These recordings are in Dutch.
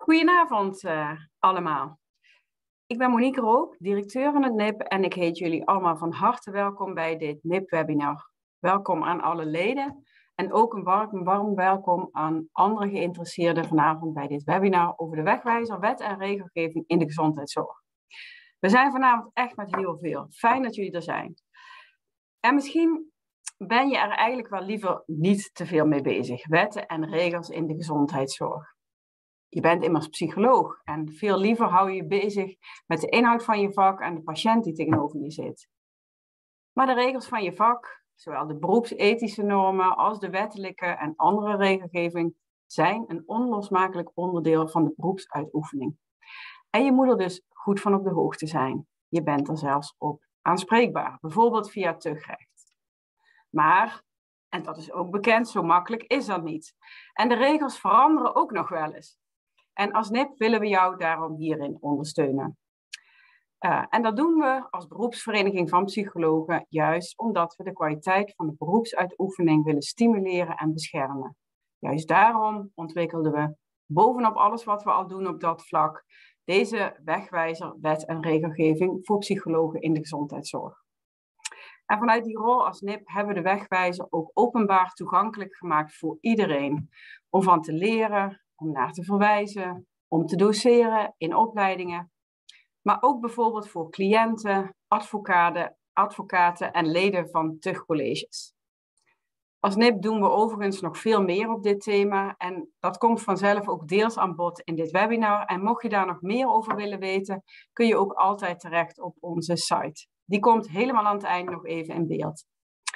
Goedenavond allemaal. Ik ben Monique Rook, directeur van het NIP en ik heet jullie allemaal van harte welkom bij dit NIP-webinar. Welkom aan alle leden en ook een warm welkom aan andere geïnteresseerden vanavond bij dit webinar over de wegwijzer wet en regelgeving in de gezondheidszorg. We zijn vanavond echt met heel veel. Fijn dat jullie er zijn. En misschien ben je er eigenlijk wel liever niet te veel mee bezig. Wetten en regels in de gezondheidszorg. Je bent immers psycholoog en veel liever hou je je bezig met de inhoud van je vak en de patiënt die tegenover je zit. Maar de regels van je vak, zowel de beroepsethische normen als de wettelijke en andere regelgeving, zijn een onlosmakelijk onderdeel van de beroepsuitoefening. En je moet er dus goed van op de hoogte zijn. Je bent er zelfs op aanspreekbaar, bijvoorbeeld via tuchtrecht. Maar, en dat is ook bekend, zo makkelijk is dat niet. En de regels veranderen ook nog wel eens. En als NIP willen we jou daarom hierin ondersteunen. En dat doen we als beroepsvereniging van psychologen juist omdat we de kwaliteit van de beroepsuitoefening willen stimuleren en beschermen. Juist daarom ontwikkelden we bovenop alles wat we al doen op dat vlak deze wegwijzer wet en regelgeving voor psychologen in de gezondheidszorg. En vanuit die rol als NIP hebben we de wegwijzer ook openbaar toegankelijk gemaakt voor iedereen. Om van te leren, om naar te verwijzen, om te doseren in opleidingen. Maar ook bijvoorbeeld voor cliënten, advocaten en leden van tuchtcolleges. Als NIP doen we overigens nog veel meer op dit thema. En dat komt vanzelf ook deels aan bod in dit webinar. En mocht je daar nog meer over willen weten, kun je ook altijd terecht op onze site. Die komt helemaal aan het eind nog even in beeld.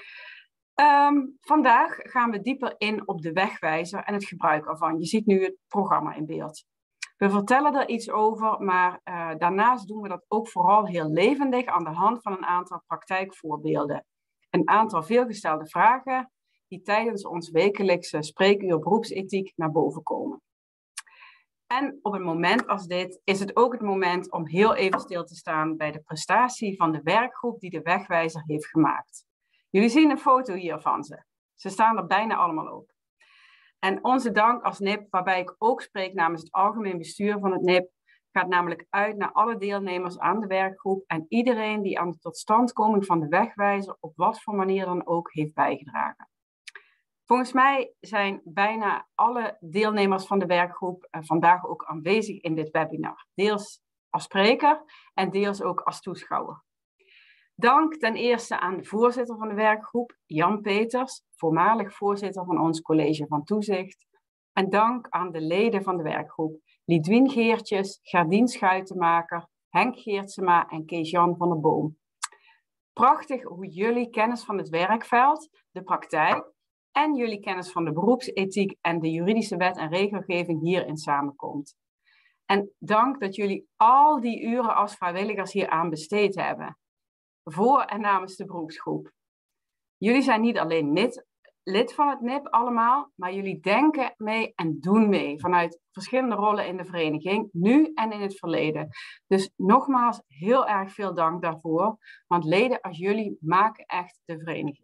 Vandaag gaan we dieper in op de wegwijzer en het gebruik ervan. Je ziet nu het programma in beeld. We vertellen er iets over, maar daarnaast doen we dat ook vooral heel levendig aan de hand van een aantal praktijkvoorbeelden. Een aantal veelgestelde vragen die tijdens ons wekelijkse spreekuur beroepsethiek naar boven komen. En op een moment als dit is het ook het moment om heel even stil te staan bij de prestatie van de werkgroep die de wegwijzer heeft gemaakt. Jullie zien een foto hier van ze. Ze staan er bijna allemaal op. En onze dank als NIP, waarbij ik ook spreek namens het algemeen bestuur van het NIP, gaat namelijk uit naar alle deelnemers aan de werkgroep en iedereen die aan de totstandkoming van de wegwijzer op wat voor manier dan ook heeft bijgedragen. Volgens mij zijn bijna alle deelnemers van de werkgroep vandaag ook aanwezig in dit webinar. Deels als spreker en deels ook als toeschouwer. Dank ten eerste aan de voorzitter van de werkgroep, Jan Peters, voormalig voorzitter van ons college van toezicht. En dank aan de leden van de werkgroep, Lidwien Geertjes, Gerdien Schuitenmaker, Henk Geertsema en Kees-Jan van der Boom. Prachtig hoe jullie kennis van het werkveld, de praktijk en jullie kennis van de beroepsethiek en de juridische wet en regelgeving hierin samenkomt. En dank dat jullie al die uren als vrijwilligers hier aan besteed hebben. Voor en namens de beroepsgroep. Jullie zijn niet alleen lid van het NIP allemaal, maar jullie denken mee en doen mee vanuit verschillende rollen in de vereniging, nu en in het verleden. Dus nogmaals heel erg veel dank daarvoor, want leden als jullie maken echt de vereniging.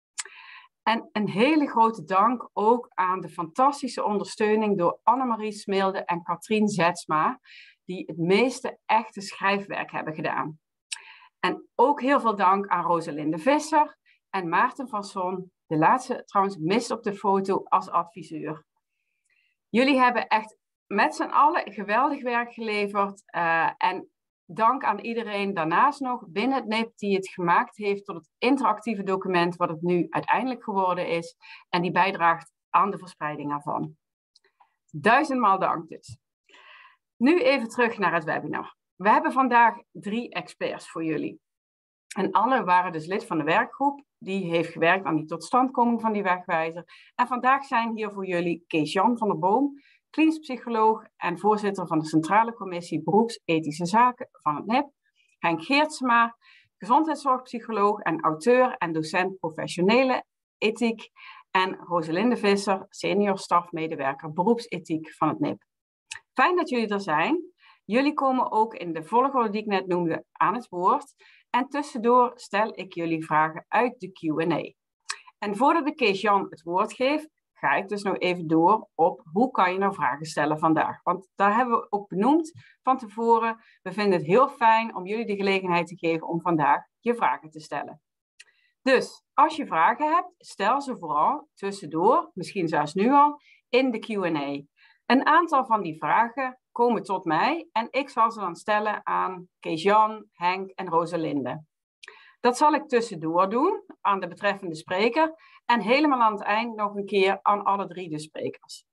En een hele grote dank ook aan de fantastische ondersteuning door Annemarie Smilde en Katrien Zetsma, die het meeste echte schrijfwerk hebben gedaan. En ook heel veel dank aan Rosalinde Visser en Maarten van Son, de laatste trouwens mist op de foto als adviseur. Jullie hebben echt met z'n allen geweldig werk geleverd en dank aan iedereen daarnaast nog binnen het NIP die het gemaakt heeft tot het interactieve document wat het nu uiteindelijk geworden is en die bijdraagt aan de verspreiding ervan. 1000-maal dank dus. Nu even terug naar het webinar. We hebben vandaag 3 experts voor jullie. En alle waren dus lid van de werkgroep. Die heeft gewerkt aan die totstandkoming van die wegwijzer. En vandaag zijn hier voor jullie Kees-Jan van der Boom, klinisch psycholoog en voorzitter van de Centrale Commissie Beroepsethische Zaken van het NIP. Henk Geertsema, gezondheidszorgpsycholoog en auteur en docent professionele ethiek. En Rosalinde Visser, senior stafmedewerker beroepsethiek van het NIP. Fijn dat jullie er zijn. Jullie komen ook in de volgorde die ik net noemde aan het woord. En tussendoor stel ik jullie vragen uit de Q&A. En voordat ik Kees-Jan het woord geef, ga ik dus nou even door op hoe kan je nou vragen stellen vandaag. Want daar hebben we ook benoemd van tevoren. We vinden het heel fijn om jullie de gelegenheid te geven om vandaag je vragen te stellen. Dus als je vragen hebt, stel ze vooral tussendoor, misschien zelfs nu al, in de Q&A. Een aantal van die vragen komen tot mij en ik zal ze dan stellen aan Kees-Jan, Henk en Rosalinde. Dat zal ik tussendoor doen aan de betreffende spreker en helemaal aan het eind nog een keer aan alle 3 de sprekers.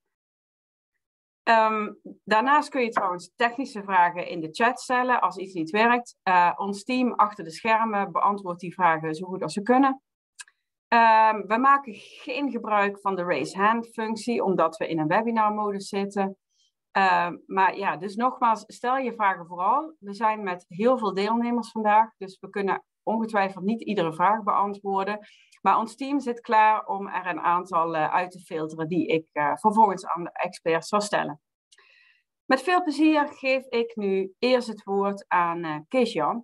Daarnaast kun je trouwens technische vragen in de chat stellen als iets niet werkt. Ons team achter de schermen beantwoordt die vragen zo goed als ze kunnen. We maken geen gebruik van de raise hand functie, omdat we in een webinarmodus zitten. Maar ja, dus nogmaals, stel je vragen vooral. We zijn met heel veel deelnemers vandaag, dus we kunnen ongetwijfeld niet iedere vraag beantwoorden. Maar ons team zit klaar om er een aantal uit te filteren die ik vervolgens aan de experts zal stellen. Met veel plezier geef ik nu eerst het woord aan Kees-Jan.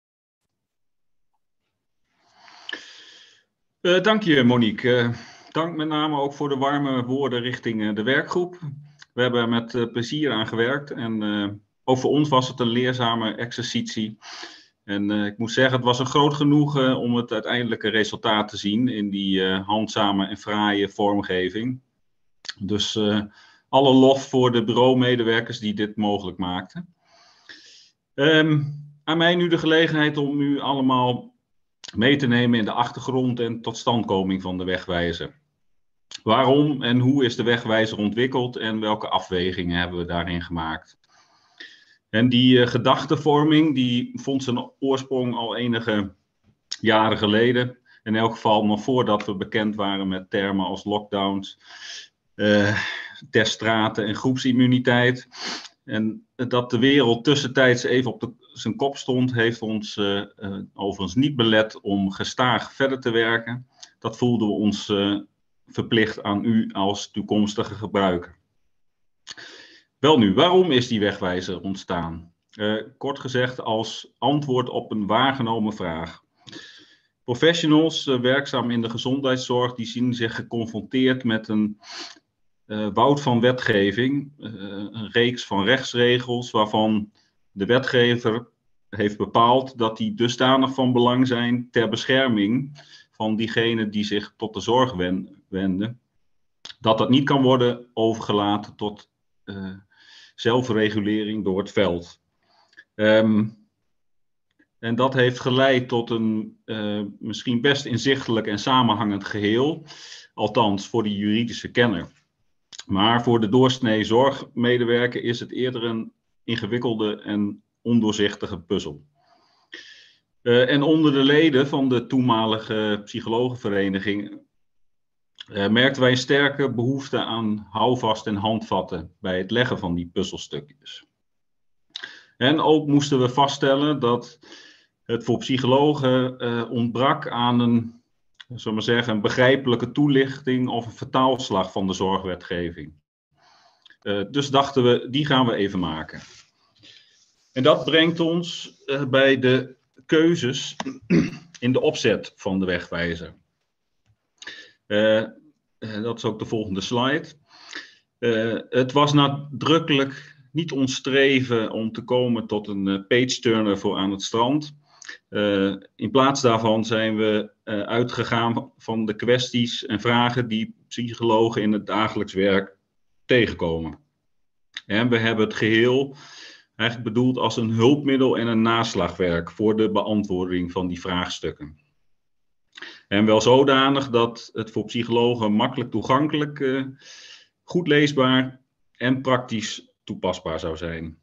Dank je, Monique. Dank met name ook voor de warme woorden richting de werkgroep. We hebben er met plezier aan gewerkt en ook voor ons was het een leerzame exercitie. En ik moet zeggen, het was een groot genoegen om het uiteindelijke resultaat te zien in die handzame en fraaie vormgeving. Dus alle lof voor de bureaumedewerkers die dit mogelijk maakten. Aan mij nu de gelegenheid om u allemaal mee te nemen in de achtergrond en totstandkoming van de wegwijzer. Waarom en hoe is de wegwijzer ontwikkeld en welke afwegingen hebben we daarin gemaakt? En die gedachtenvorming die vond zijn oorsprong al enige jaren geleden. In elk geval nog voordat we bekend waren met termen als lockdowns, teststraten en groepsimmuniteit. En dat de wereld tussentijds even op zijn kop stond, heeft ons overigens niet belet om gestaag verder te werken. Dat voelden we ons verplicht aan u als toekomstige gebruiker. Welnu, waarom is die wegwijzer ontstaan? Kort gezegd als antwoord op een waargenomen vraag. Professionals werkzaam in de gezondheidszorg die zien zich geconfronteerd met een woud van wetgeving, een reeks van rechtsregels waarvan de wetgever heeft bepaald dat die dusdanig van belang zijn ter bescherming van diegenen die zich tot de zorg wenden, dat dat niet kan worden overgelaten tot zelfregulering door het veld. En dat heeft geleid tot een misschien best inzichtelijk en samenhangend geheel, althans voor de juridische kenner. Maar voor de doorsnee zorgmedewerker is het eerder een ingewikkelde en ondoorzichtige puzzel. En onder de leden van de toenmalige psychologenvereniging merkten wij een sterke behoefte aan houvast en handvatten bij het leggen van die puzzelstukjes. En ook moesten we vaststellen dat het voor psychologen ontbrak aan een, zullen we maar zeggen, een begrijpelijke toelichting of een vertaalslag van de zorgwetgeving. Dus dachten we, die gaan we even maken. En dat brengt ons bij de keuzes in de opzet van de wegwijzer. Dat is ook de volgende slide. Het was nadrukkelijk niet ons streven om te komen tot een page-turner voor aan het strand. In plaats daarvan zijn we uitgegaan van de kwesties en vragen die psychologen in het dagelijks werk tegenkomen. En we hebben het geheel eigenlijk bedoeld als een hulpmiddel en een naslagwerk voor de beantwoording van die vraagstukken. En wel zodanig dat het voor psychologen makkelijk toegankelijk, goed leesbaar en praktisch toepasbaar zou zijn.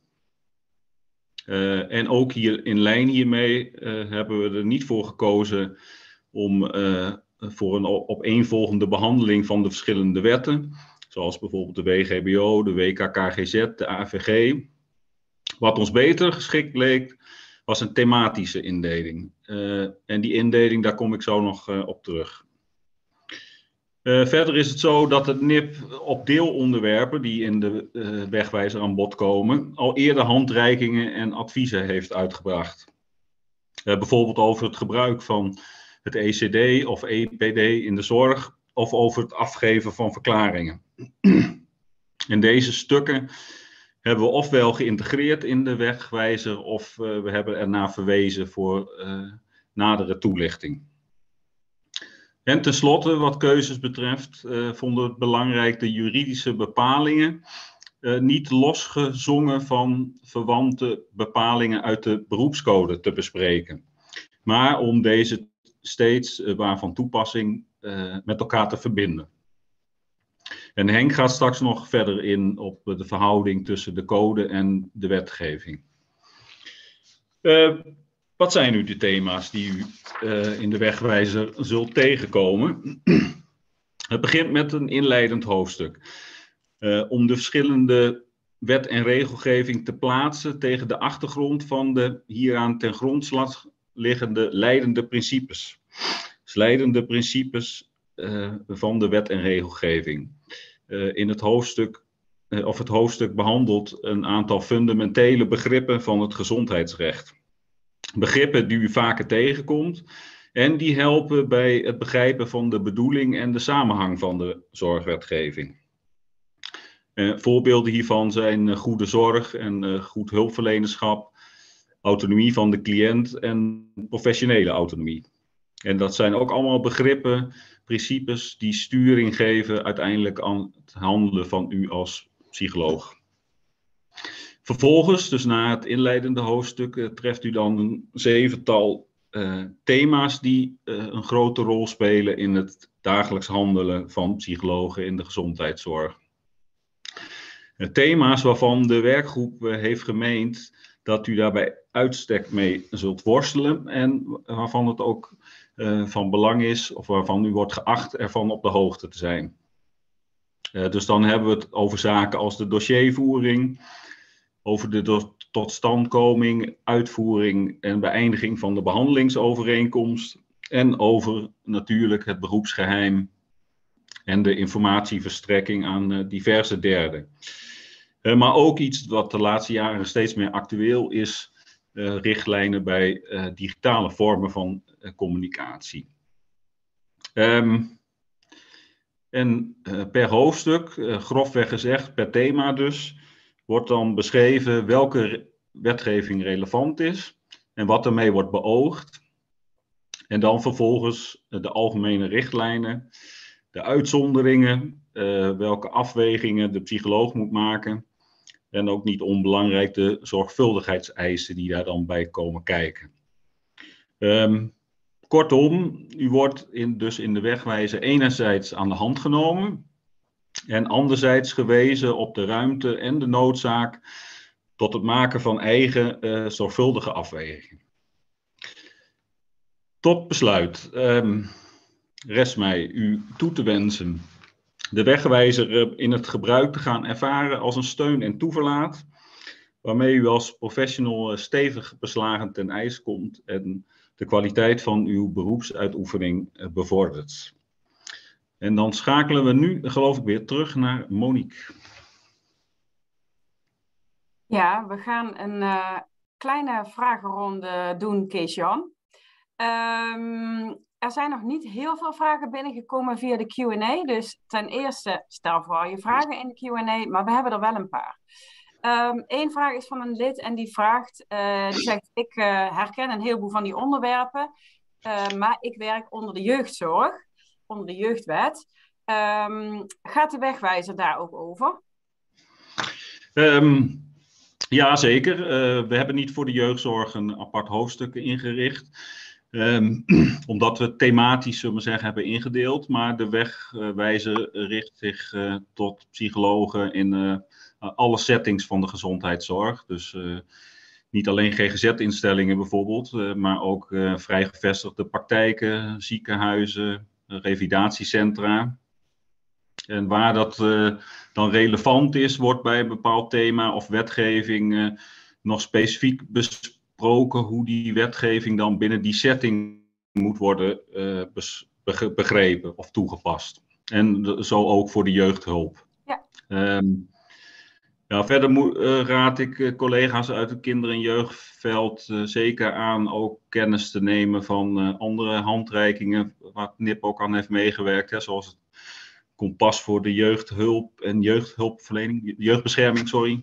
En ook hier in lijn hiermee hebben we er niet voor gekozen om voor een opeenvolgende behandeling van de verschillende wetten, zoals bijvoorbeeld de WGBO, de WKKGZ, de AVG. Wat ons beter geschikt leek, was een thematische indeling. En die indeling, daar kom ik zo nog op terug. Verder is het zo dat het NIP op deelonderwerpen die in de wegwijzer aan bod komen, al eerder handreikingen en adviezen heeft uitgebracht. Bijvoorbeeld over het gebruik van het ECD of EPD in de zorg, of over het afgeven van verklaringen. En deze stukken hebben we ofwel geïntegreerd in de wegwijzer of we hebben ernaar verwezen voor nadere toelichting. En tenslotte, wat keuzes betreft, vonden we het belangrijk de juridische bepalingen niet losgezongen van verwante bepalingen uit de beroepscode te bespreken. Maar om deze steeds waarvan toepassing met elkaar te verbinden. En Henk gaat straks nog verder in op de verhouding tussen de code en de wetgeving. Wat zijn nu de thema's die u in de wegwijzer zult tegenkomen? Het begint met een inleidend hoofdstuk. Om de verschillende wet en regelgeving te plaatsen tegen de achtergrond van de hieraan ten grondslag liggende leidende principes. Dus leidende principes van de wet en regelgeving. In het hoofdstuk, het hoofdstuk behandelt een aantal fundamentele begrippen van het gezondheidsrecht. Begrippen die u vaker tegenkomt en die helpen bij het begrijpen van de bedoeling en de samenhang van de zorgwetgeving. Voorbeelden hiervan zijn goede zorg en goed hulpverlenerschap, autonomie van de cliënt en professionele autonomie. En dat zijn ook allemaal begrippen, principes die sturing geven uiteindelijk aan het handelen van u als psycholoog. Vervolgens, dus na het inleidende hoofdstuk, treft u dan een zevental thema's die een grote rol spelen in het dagelijks handelen van psychologen in de gezondheidszorg. Thema's waarvan de werkgroep heeft gemeend dat u daarbij uitstek mee zult worstelen en waarvan het ook van belang is of waarvan u wordt geacht ervan op de hoogte te zijn. Dus dan hebben we het over zaken als de dossiervoering, over de totstandkoming, uitvoering en beëindiging van de behandelingsovereenkomst en over natuurlijk het beroepsgeheim en de informatieverstrekking aan diverse derden. Maar ook iets wat de laatste jaren steeds meer actueel is, richtlijnen bij digitale vormen van communicatie. Per hoofdstuk, grofweg gezegd, per thema dus, wordt dan beschreven welke wetgeving relevant is en wat ermee wordt beoogd. En dan vervolgens de algemene richtlijnen, de uitzonderingen, welke afwegingen de psycholoog moet maken. En ook niet onbelangrijk de zorgvuldigheidseisen die daar dan bij komen kijken. Kortom, u wordt dus in de wegwijzer enerzijds aan de hand genomen en anderzijds gewezen op de ruimte en de noodzaak tot het maken van eigen zorgvuldige afwegingen. Tot besluit rest mij u toe te wensen de wegwijzer in het gebruik te gaan ervaren als een steun en toeverlaat, waarmee u als professional stevig beslagen ten ijs komt en de kwaliteit van uw beroepsuitoefening bevordert. En dan schakelen we nu, geloof ik, weer terug naar Monique. Ja, we gaan een kleine vragenronde doen, Kees-Jan. Er zijn nog niet heel veel vragen binnengekomen via de Q&A. Dus ten eerste, stel vooral je vragen in de Q&A, maar we hebben er wel een paar. Eén vraag is van een lid en die vraagt, die zegt, ik herken een heleboel van die onderwerpen, maar ik werk onder de jeugdzorg, onder de jeugdwet. Gaat de wegwijzer daar ook over? Ja, zeker. We hebben niet voor de jeugdzorg een apart hoofdstuk ingericht. Omdat we thematisch, zullen we zeggen, hebben ingedeeld. Maar de wegwijzer richt zich tot psychologen in alle settings van de gezondheidszorg. Dus niet alleen GGZ-instellingen bijvoorbeeld, maar ook vrij gevestigde praktijken, ziekenhuizen, revalidatiecentra. En waar dat dan relevant is, wordt bij een bepaald thema of wetgeving nog specifiek besproken hoe die wetgeving dan binnen die setting moet worden begrepen of toegepast. En zo ook voor de jeugdhulp. Ja. Verder raad ik collega's uit het kinder- en jeugdveld zeker aan ook kennis te nemen van andere handreikingen waar NIP ook aan heeft meegewerkt. Hè, zoals het kompas voor de jeugdhulp en jeugdhulpverlening, jeugdbescherming, sorry.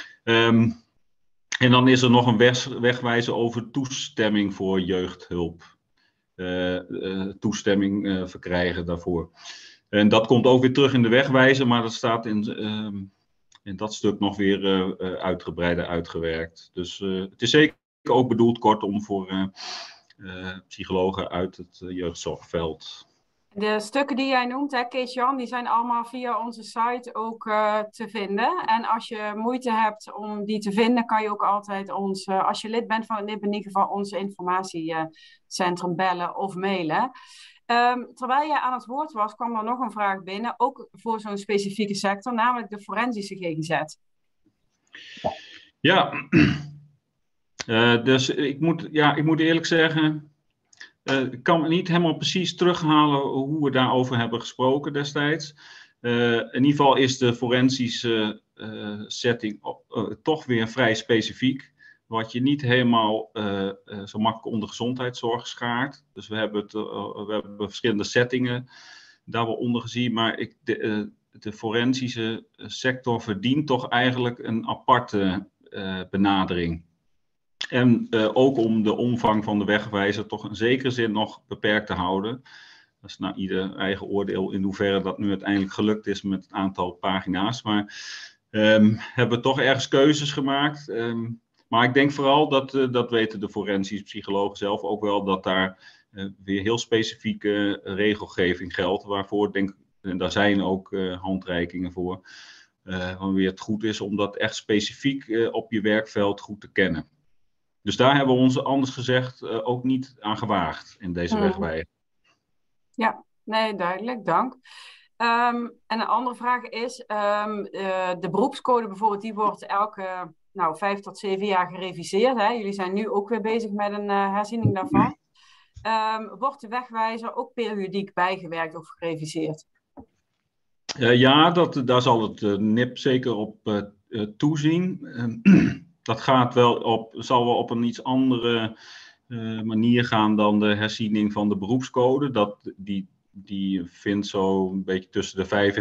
En dan is er nog een wegwijzer over toestemming voor jeugdhulp. Toestemming verkrijgen daarvoor. En dat komt ook weer terug in de wegwijzer, maar dat staat in dat stuk nog weer uitgebreider uitgewerkt. Dus het is zeker ook bedoeld kortom voor psychologen uit het jeugdzorgveld. De stukken die jij noemt, hè, Kees-Jan, die zijn allemaal via onze site ook te vinden. En als je moeite hebt om die te vinden, kan je ook altijd ons, als je lid bent van het NIP, in ieder geval onze informatiecentrum bellen of mailen. Terwijl jij aan het woord was, kwam er nog een vraag binnen, ook voor zo'n specifieke sector, namelijk de forensische GGZ. Ja, dus ik moet eerlijk zeggen, ik kan me niet helemaal precies terughalen hoe we daarover hebben gesproken destijds. In ieder geval is de forensische setting toch weer vrij specifiek. Wat je niet helemaal zo makkelijk onder gezondheidszorg schaart. Dus we hebben verschillende settingen daar wel onder gezien. Maar de forensische sector verdient toch eigenlijk een aparte benadering. En ook om de omvang van de wegwijzer toch in zekere zin nog beperkt te houden. Dat is naar ieder eigen oordeel in hoeverre dat nu uiteindelijk gelukt is met het aantal pagina's. Maar hebben we toch ergens keuzes gemaakt. Maar ik denk vooral dat weten de forensische psychologen zelf ook wel, dat daar weer heel specifieke regelgeving geldt. Waarvoor en daar zijn ook handreikingen voor. Wanneer het goed is om dat echt specifiek op je werkveld goed te kennen. Dus daar hebben we ons anders gezegd ook niet aan gewaagd in deze wegwijzer. Ja, nee, duidelijk, dank. En een andere vraag is, de beroepscode bijvoorbeeld, die wordt elke 5 tot 7 jaar gereviseerd. Hè? Jullie zijn nu ook weer bezig met een herziening daarvan. Wordt de wegwijzer ook periodiek bijgewerkt of gereviseerd? Ja, daar zal het NIP zeker op toezien. Dat zal wel op een iets andere manier gaan dan de herziening van de beroepscode. Die vindt zo een beetje tussen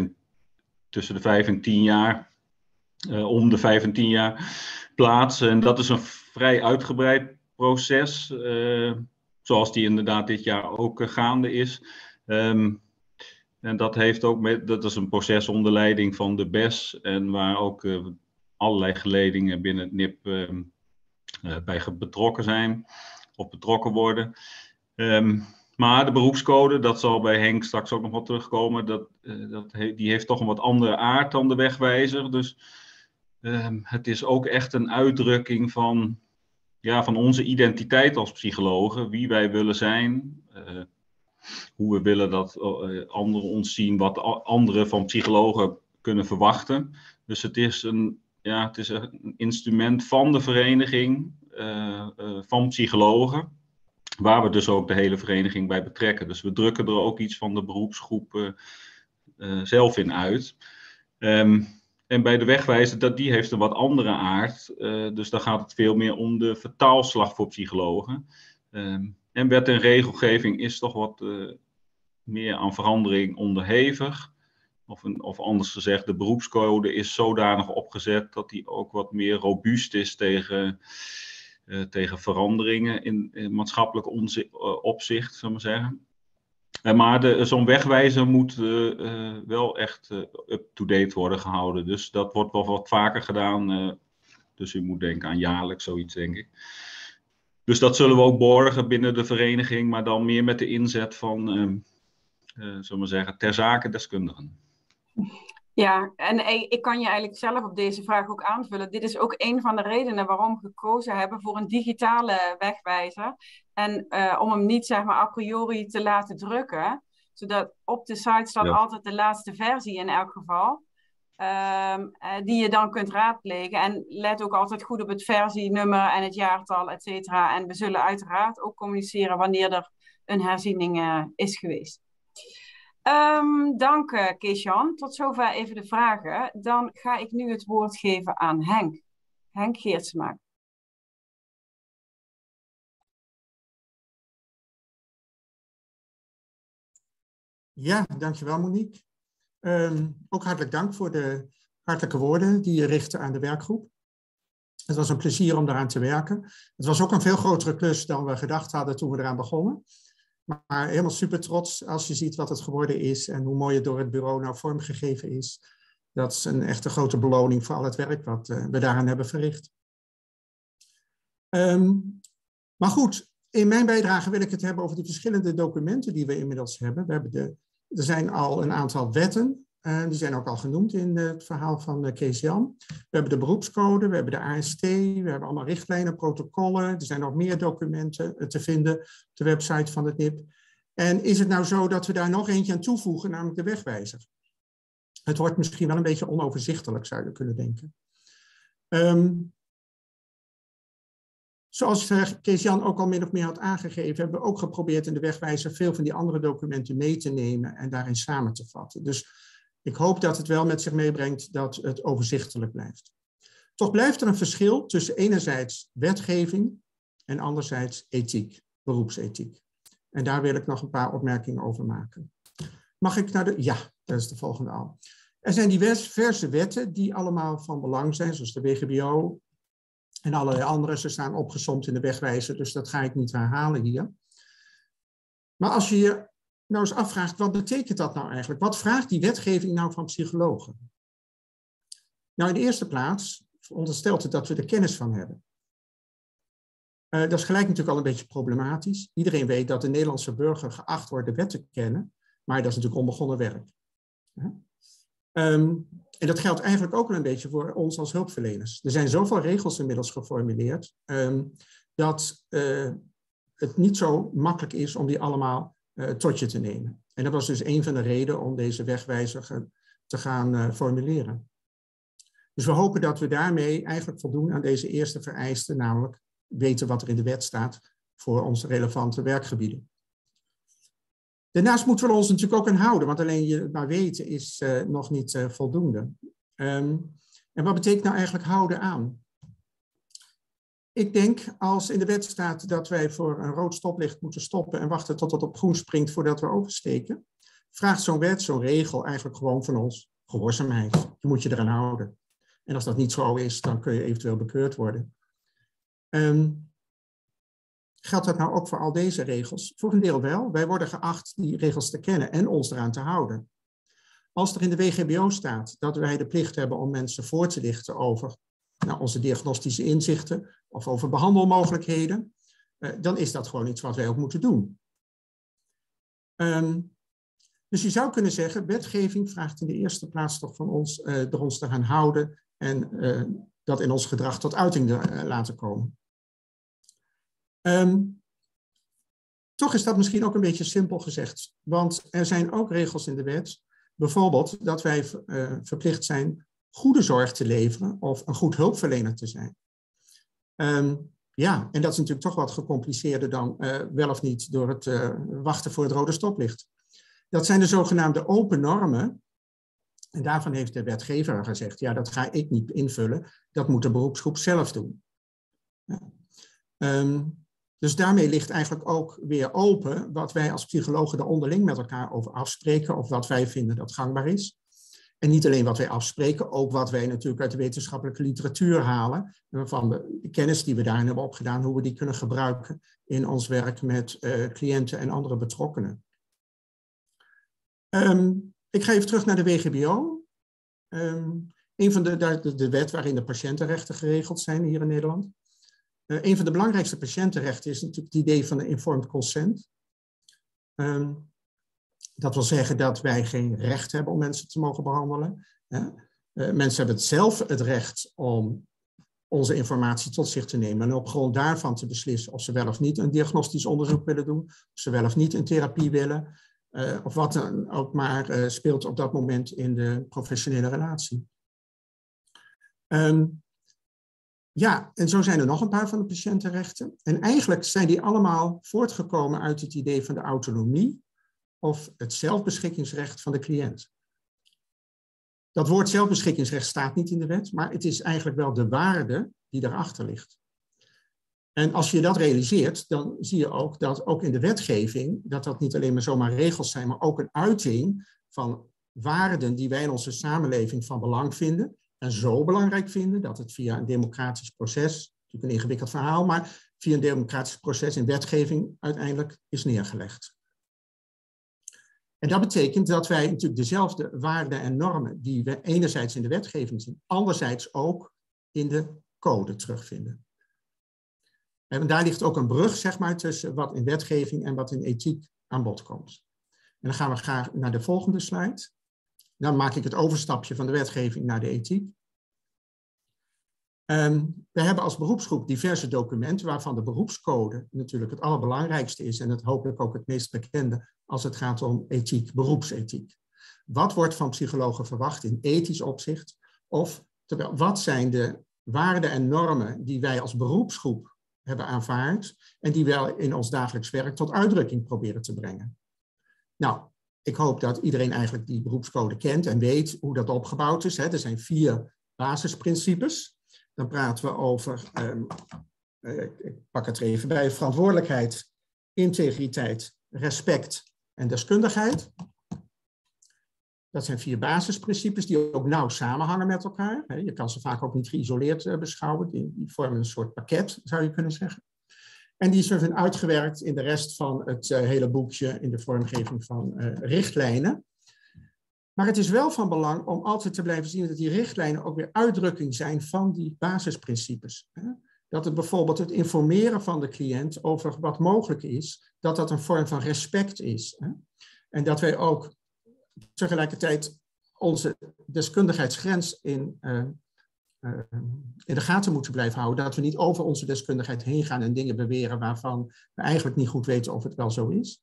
de 5 en 10 jaar, om de 5 en 10 jaar plaats. En dat is een vrij uitgebreid proces, zoals die inderdaad dit jaar ook gaande is. En dat heeft ook dat is een proces onder leiding van de BES en waar ook allerlei geledingen binnen het NIP bij betrokken zijn of betrokken worden. Maar de beroepscode, dat zal bij Henk straks ook nog wel terugkomen, die heeft toch een wat andere aard dan de wegwijzer. Dus het is ook echt een uitdrukking van onze identiteit als psychologen, wie wij willen zijn, hoe we willen dat anderen ons zien, wat anderen van psychologen kunnen verwachten. Dus het is een instrument van de vereniging van psychologen, waar we dus ook de hele vereniging bij betrekken. Dus we drukken er ook iets van de beroepsgroep zelf in uit. En bij de wegwijzer, die heeft een wat andere aard. Dus daar gaat het veel meer om de vertaalslag voor psychologen. En wet en regelgeving is toch wat meer aan verandering onderhevig. Of anders gezegd, de beroepscode is zodanig opgezet dat die ook wat meer robuust is tegen veranderingen in maatschappelijk opzicht, zullen we zeggen. Maar zo'n wegwijzer moet wel echt up-to-date worden gehouden. Dus dat wordt wel wat vaker gedaan. Dus u moet denken aan jaarlijks zoiets, denk ik. Dus dat zullen we ook borgen binnen de vereniging, maar dan meer met de inzet van, zullen we zeggen, ter zake deskundigen. Ja, en ik kan je eigenlijk zelf op deze vraag ook aanvullen. Dit is ook een van de redenen waarom we gekozen hebben voor een digitale wegwijzer. En om hem niet, zeg maar, a priori te laten drukken. Zodat op de site staat altijd de laatste versie in elk geval. Die je dan kunt raadplegen. En let ook altijd goed op het versienummer en het jaartal, et cetera. En we zullen uiteraard ook communiceren wanneer er een herziening is geweest. Dank Kees-Jan. Tot zover even de vragen. Dan ga ik nu het woord geven aan Henk. Henk Geertsma. Ja, dankjewel Monique. Ook hartelijk dank voor de hartelijke woorden die je richtte aan de werkgroep. Het was een plezier om daaraan te werken. Het was ook een veel grotere klus dan we gedacht hadden toen we eraan begonnen. Maar helemaal super trots als je ziet wat het geworden is en hoe mooi het door het bureau nou vormgegeven is. Dat is een echte grote beloning voor al het werk wat we daaraan hebben verricht. Maar goed, in mijn bijdrage wil ik het hebben over de verschillende documenten die we inmiddels hebben. Er zijn al een aantal wetten, die zijn ook al genoemd in het verhaal van Kees-Jan. We hebben de beroepscode, we hebben de AST, we hebben allemaal richtlijnen, protocollen. Er zijn nog meer documenten te vinden op de website van het NIP. En is het nou zo dat we daar nog eentje aan toevoegen, namelijk de wegwijzer? Het wordt misschien wel een beetje onoverzichtelijk, zou je kunnen denken. Zoals Kees-Jan ook al min of meer had aangegeven, hebben we ook geprobeerd in de wegwijzer veel van die andere documenten mee te nemen en daarin samen te vatten. Dus ik hoop dat het wel met zich meebrengt dat het overzichtelijk blijft. Toch blijft er een verschil tussen enerzijds wetgeving en anderzijds ethiek, beroepsethiek. En daar wil ik nog een paar opmerkingen over maken. Mag ik naar de... Ja, dat is de volgende al. Er zijn diverse wetten die allemaal van belang zijn, zoals de WGBO en allerlei andere. Ze staan opgesomd in de wegwijzer, dus dat ga ik niet herhalen hier. Maar als je je nou eens afvraagt, wat betekent dat nou eigenlijk? Wat vraagt die wetgeving nou van psychologen? Nou, in de eerste plaats veronderstelt het dat we er kennis van hebben. Dat is gelijk natuurlijk al een beetje problematisch. Iedereen weet dat de Nederlandse burger geacht wordt de wet te kennen, maar dat is natuurlijk onbegonnen werk. En dat geldt eigenlijk ook wel een beetje voor ons als hulpverleners. Er zijn zoveel regels inmiddels geformuleerd dat het niet zo makkelijk is om die allemaal tot je te nemen. En dat was dus een van de redenen om deze wegwijzer te gaan formuleren. Dus we hopen dat we daarmee eigenlijk voldoen aan deze eerste vereiste, namelijk weten wat er in de wet staat voor onze relevante werkgebieden. Daarnaast moeten we ons natuurlijk ook aan houden, want alleen je het maar weten is nog niet voldoende. En wat betekent nou eigenlijk houden aan? Ik denk als in de wet staat dat wij voor een rood stoplicht moeten stoppen en wachten tot het op groen springt voordat we oversteken, vraagt zo'n wet, zo'n regel eigenlijk gewoon van ons gehoorzaamheid. Je moet je eraan houden. En als dat niet zo is, dan kun je eventueel bekeurd worden. Geldt dat nou ook voor al deze regels? Voor een deel wel. Wij worden geacht die regels te kennen en ons eraan te houden. Als er in de WGBO staat dat wij de plicht hebben om mensen voor te lichten over onze diagnostische inzichten of over behandelmogelijkheden, dan is dat gewoon iets wat wij ook moeten doen. Dus je zou kunnen zeggen, wetgeving vraagt in de eerste plaats toch van ons er ons te gaan houden en dat in ons gedrag tot uiting laten komen. Toch is dat misschien ook een beetje simpel gezegd, want er zijn ook regels in de wet, bijvoorbeeld dat wij verplicht zijn goede zorg te leveren of een goed hulpverlener te zijn. Ja, en dat is natuurlijk toch wat gecompliceerder dan wel of niet door het wachten voor het rode stoplicht. Dat zijn de zogenaamde open normen. En daarvan heeft de wetgever gezegd, ja, dat ga ik niet invullen, dat moet de beroepsgroep zelf doen. Ja. Dus daarmee ligt eigenlijk ook weer open wat wij als psychologen er onderling met elkaar over afspreken of wat wij vinden dat gangbaar is. En niet alleen wat wij afspreken, ook wat wij natuurlijk uit de wetenschappelijke literatuur halen, van de kennis die we daarin hebben opgedaan, hoe we die kunnen gebruiken in ons werk met cliënten en andere betrokkenen. Ik ga even terug naar de WGBO. Een van de wet waarin de patiëntenrechten geregeld zijn hier in Nederland. Een van de belangrijkste patiëntenrechten is natuurlijk het idee van de informed consent. Dat wil zeggen dat wij geen recht hebben om mensen te mogen behandelen. Mensen hebben zelf het recht om onze informatie tot zich te nemen en op grond daarvan te beslissen of ze wel of niet een diagnostisch onderzoek willen doen, of ze wel of niet een therapie willen, of wat dan ook maar speelt op dat moment in de professionele relatie. Ja, en zo zijn er nog een paar van de patiëntenrechten. En eigenlijk zijn die allemaal voortgekomen uit het idee van de autonomie of het zelfbeschikkingsrecht van de cliënt. Dat woord zelfbeschikkingsrecht staat niet in de wet, maar het is eigenlijk wel de waarde die daarachter ligt. En als je dat realiseert, dan zie je ook dat ook in de wetgeving, dat niet alleen maar zomaar regels zijn, maar ook een uiting van waarden die wij in onze samenleving van belang vinden en zo belangrijk vinden dat het via een democratisch proces, natuurlijk een ingewikkeld verhaal, maar via een democratisch proces in wetgeving uiteindelijk is neergelegd. En dat betekent dat wij natuurlijk dezelfde waarden en normen die we enerzijds in de wetgeving zien, anderzijds ook in de code terugvinden. En daar ligt ook een brug, zeg maar, tussen wat in wetgeving en wat in ethiek aan bod komt. En dan gaan we graag naar de volgende slide. Dan maak ik het overstapje van de wetgeving naar de ethiek. We hebben als beroepsgroep diverse documenten waarvan de beroepscode natuurlijk het allerbelangrijkste is en het hopelijk ook het meest bekende als het gaat om ethiek, beroepsethiek. Wat wordt van psychologen verwacht in ethisch opzicht? Wat zijn de waarden en normen die wij als beroepsgroep hebben aanvaard en die wij in ons dagelijks werk tot uitdrukking proberen te brengen? Nou, ik hoop dat iedereen eigenlijk die beroepscode kent en weet hoe dat opgebouwd is. Er zijn 4 basisprincipes. Dan praten we over, ik pak het er even bij, verantwoordelijkheid, integriteit, respect en deskundigheid. Dat zijn 4 basisprincipes die ook nauw samenhangen met elkaar. Je kan ze vaak ook niet geïsoleerd beschouwen. Die vormen een soort pakket, zou je kunnen zeggen. En die zijn uitgewerkt in de rest van het hele boekje in de vormgeving van richtlijnen. Maar het is wel van belang om altijd te blijven zien dat die richtlijnen ook weer uitdrukking zijn van die basisprincipes. Dat het bijvoorbeeld het informeren van de cliënt over wat mogelijk is, dat dat een vorm van respect is. En dat wij ook tegelijkertijd onze deskundigheidsgrens in de gaten moeten blijven houden. Dat we niet over onze deskundigheid heen gaan en dingen beweren waarvan we eigenlijk niet goed weten of het wel zo is.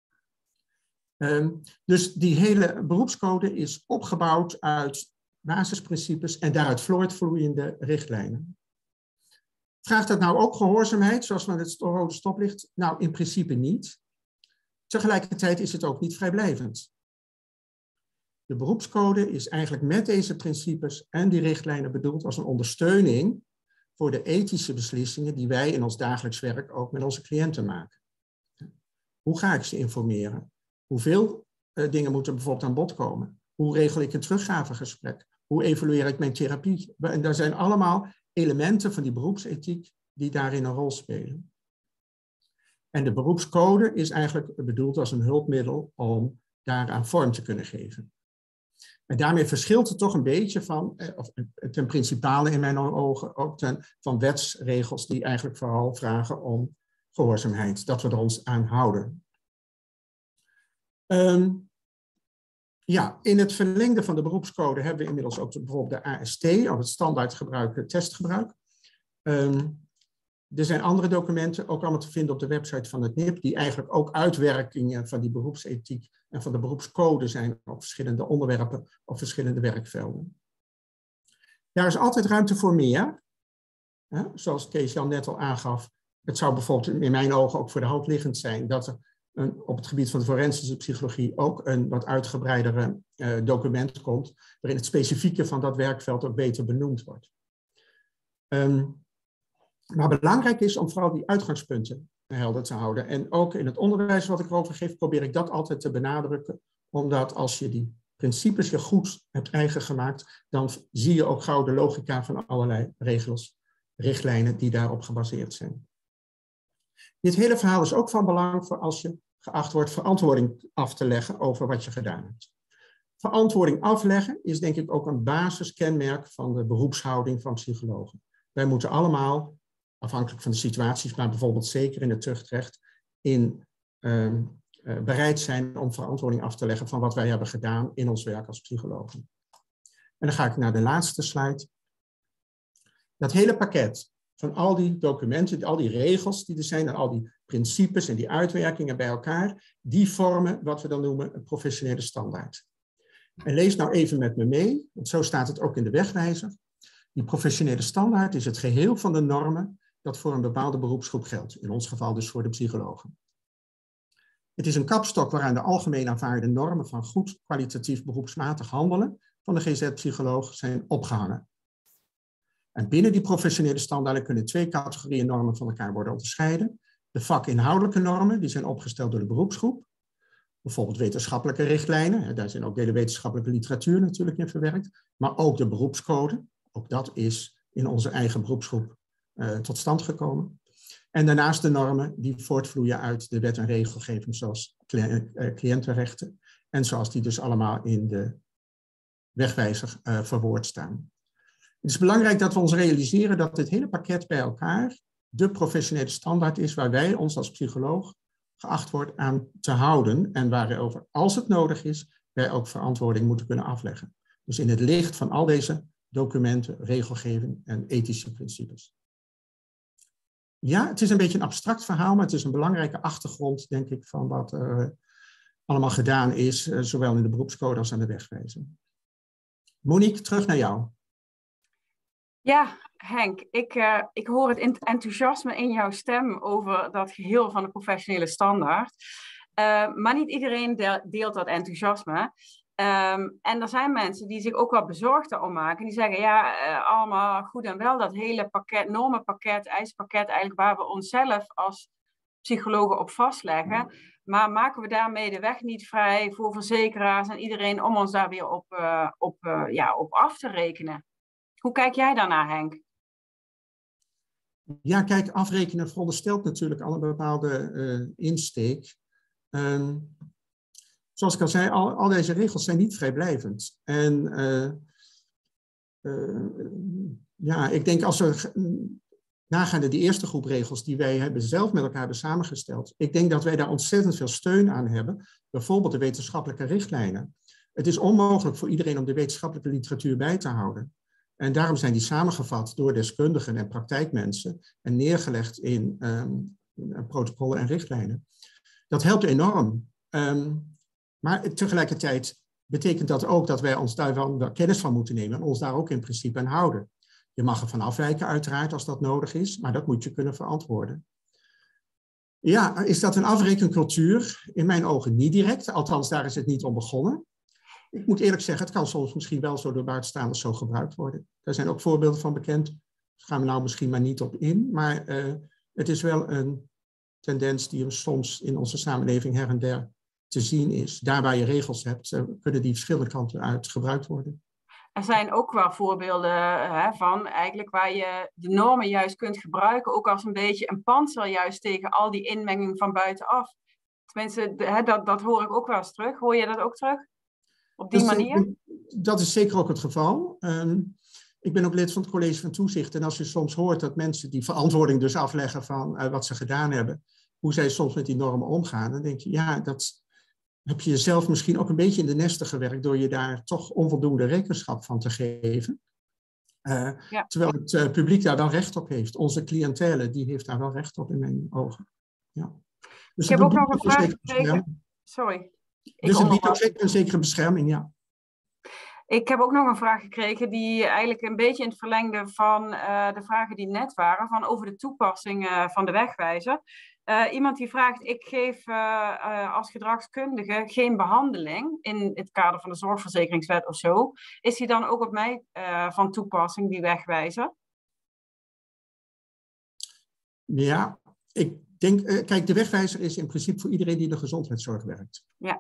Dus die hele beroepscode is opgebouwd uit basisprincipes en daaruit voortvloeiende richtlijnen. Vraagt dat nou ook gehoorzaamheid, zoals met het rode stoplicht? Nou, in principe niet. Tegelijkertijd is het ook niet vrijblijvend. De beroepscode is eigenlijk met deze principes en die richtlijnen bedoeld als een ondersteuning voor de ethische beslissingen die wij in ons dagelijks werk ook met onze cliënten maken. Hoe ga ik ze informeren? Hoeveel dingen moeten bijvoorbeeld aan bod komen? Hoe regel ik een teruggavegesprek? Hoe evalueer ik mijn therapie? En daar zijn allemaal elementen van die beroepsethiek die daarin een rol spelen. En de beroepscode is eigenlijk bedoeld als een hulpmiddel om daaraan vorm te kunnen geven. En daarmee verschilt het toch een beetje van, of ten principale in mijn ogen, ook van wetsregels die eigenlijk vooral vragen om gehoorzaamheid, dat we er ons aan houden. Ja, in het verlengde van de beroepscode hebben we inmiddels ook bijvoorbeeld de AST, of het standaardgebruik, het testgebruik. Er zijn andere documenten, ook allemaal te vinden op de website van het NIP, die eigenlijk ook uitwerkingen van die beroepsethiek en van de beroepscode zijn op verschillende onderwerpen of verschillende werkvelden. Daar is altijd ruimte voor meer. Zoals Kees-Jan net al aangaf, het zou bijvoorbeeld in mijn ogen ook voor de hand liggend zijn dat er op het gebied van de forensische psychologie ook een wat uitgebreidere document komt, waarin het specifieke van dat werkveld ook beter benoemd wordt. Maar belangrijk is om vooral die uitgangspunten helder te houden. En ook in het onderwijs wat ik erover geef, probeer ik dat altijd te benadrukken. Omdat als je die principes je goed hebt eigen gemaakt, dan zie je ook gauw de logica van allerlei regels, richtlijnen die daarop gebaseerd zijn. Dit hele verhaal is ook van belang voor als je geacht wordt verantwoording af te leggen over wat je gedaan hebt. Verantwoording afleggen is denk ik ook een basiskenmerk van de beroepshouding van psychologen. Wij moeten allemaal, afhankelijk van de situaties, maar bijvoorbeeld zeker in het tuchtrecht, bereid zijn om verantwoording af te leggen van wat wij hebben gedaan in ons werk als psychologen. En dan ga ik naar de laatste slide. Dat hele pakket van al die documenten, al die regels die er zijn en al die principes en die uitwerkingen bij elkaar, die vormen wat we dan noemen een professionele standaard. En lees nou even met me mee, want zo staat het ook in de wegwijzer. Die professionele standaard is het geheel van de normen dat voor een bepaalde beroepsgroep geldt. In ons geval dus voor de psychologen. Het is een kapstok waaraan de algemeen aanvaarde normen van goed kwalitatief beroepsmatig handelen van de GZ-psycholoog zijn opgehangen. En binnen die professionele standaarden kunnen 2 categorieën normen van elkaar worden onderscheiden. De vakinhoudelijke normen, die zijn opgesteld door de beroepsgroep. Bijvoorbeeld wetenschappelijke richtlijnen. Daar zijn ook de hele wetenschappelijke literatuur natuurlijk in verwerkt. Maar ook de beroepscode. Ook dat is in onze eigen beroepsgroep tot stand gekomen. En daarnaast de normen die voortvloeien uit de wet en regelgeving zoals cliëntenrechten. En zoals die dus allemaal in de wegwijzer verwoord staan. Het is belangrijk dat we ons realiseren dat dit hele pakket bij elkaar de professionele standaard is waar wij ons als psycholoog geacht wordt aan te houden en waarover, als het nodig is, wij ook verantwoording moeten kunnen afleggen. Dus in het licht van al deze documenten, regelgeving en ethische principes. Ja, het is een beetje een abstract verhaal, maar het is een belangrijke achtergrond, denk ik, van wat er allemaal gedaan is, zowel in de beroepscode als aan de wegwijzer. Monique, terug naar jou. Ja, Henk, ik hoor het enthousiasme in jouw stem over dat geheel van de professionele standaard. Maar niet iedereen deelt dat enthousiasme. En er zijn mensen die zich ook wel bezorgd daarom maken. Die zeggen, ja, allemaal goed en wel, dat hele pakket, normenpakket, eisenpakket, eigenlijk waar we onszelf als psychologen op vastleggen. Maar maken we daarmee de weg niet vrij voor verzekeraars en iedereen om ons daar weer op af te rekenen? Hoe kijk jij daarnaar, Henk? Ja, kijk, afrekenen veronderstelt natuurlijk al een bepaalde insteek. Zoals ik al zei, al deze regels zijn niet vrijblijvend. En ik denk als we nagaande die eerste groep regels die wij zelf met elkaar hebben samengesteld, ik denk dat wij daar ontzettend veel steun aan hebben. Bijvoorbeeld de wetenschappelijke richtlijnen. Het is onmogelijk voor iedereen om de wetenschappelijke literatuur bij te houden. En daarom zijn die samengevat door deskundigen en praktijkmensen en neergelegd in protocollen en richtlijnen. Dat helpt enorm. Maar tegelijkertijd betekent dat ook dat wij ons daar wel kennis van moeten nemen en ons daar ook in principe aan houden. Je mag ervan afwijken uiteraard als dat nodig is, maar dat moet je kunnen verantwoorden. Ja, is dat een afrekencultuur? In mijn ogen niet direct, althans daar is het niet om begonnen. Ik moet eerlijk zeggen, het kan soms misschien wel zo door buitenstaanders zo gebruikt worden. Daar zijn ook voorbeelden van bekend. Daar gaan we nou misschien maar niet op in. Maar het is wel een tendens die soms in onze samenleving her en der te zien is. Daar waar je regels hebt, kunnen die verschillende kanten uit gebruikt worden. Er zijn ook wel voorbeelden van eigenlijk waar je de normen juist kunt gebruiken. Ook als een beetje een pantser juist tegen al die inmenging van buitenaf. Tenminste, dat hoor ik ook wel eens terug. Hoor je dat ook terug? Op die manier? Dat is zeker ook het geval. Ik ben ook lid van het college van toezicht. En als je soms hoort dat mensen die verantwoording dus afleggen van wat ze gedaan hebben, hoe zij soms met die normen omgaan, dan denk je, ja, dat heb je jezelf misschien ook een beetje in de nesten gewerkt door je daar toch onvoldoende rekenschap van te geven. Terwijl het publiek daar wel recht op heeft. Onze cliëntele, die heeft daar wel recht op in mijn ogen. Ja. Dus ik heb ook nog een vraag gekregen. Sorry. Dus het biedt ook zeker een zekere bescherming, ja. Ik heb ook nog een vraag gekregen die eigenlijk een beetje in het verlengde van de vragen die net waren, van over de toepassing van de wegwijzer. Iemand die vraagt, ik geef als gedragskundige geen behandeling in het kader van de zorgverzekeringswet of zo. Is die dan ook op mij van toepassing, die wegwijzer? Ja, ik denk, kijk, de wegwijzer is in principe voor iedereen die in de gezondheidszorg werkt. Ja.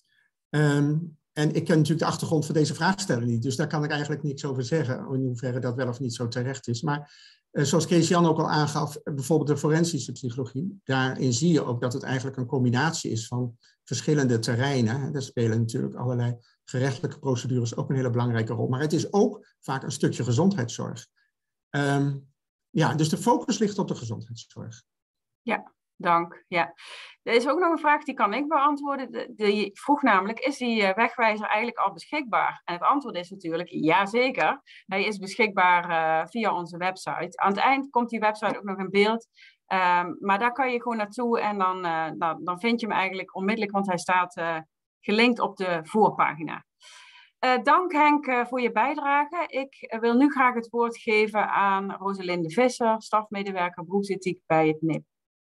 En ik ken natuurlijk de achtergrond van deze vraagsteller niet, dus daar kan ik eigenlijk niks over zeggen, in hoeverre dat wel of niet zo terecht is. Maar zoals Kees-Jan ook al aangaf, bijvoorbeeld de forensische psychologie, daarin zie je ook dat het eigenlijk een combinatie is van verschillende terreinen. Daar spelen natuurlijk allerlei gerechtelijke procedures ook een hele belangrijke rol, maar het is ook vaak een stukje gezondheidszorg. Dus de focus ligt op de gezondheidszorg. Ja. Dank. Ja. Er is ook nog een vraag die kan ik beantwoorden. Die vroeg namelijk, is die wegwijzer eigenlijk al beschikbaar? En het antwoord is natuurlijk, ja zeker. Hij is beschikbaar via onze website. Aan het eind komt die website ook nog in beeld. Maar daar kan je gewoon naartoe en dan vind je hem eigenlijk onmiddellijk, want hij staat gelinkt op de voorpagina. Dank Henk voor je bijdrage. Ik wil nu graag het woord geven aan Rosalinde Visser, stafmedewerker beroepsethiek bij het NIP.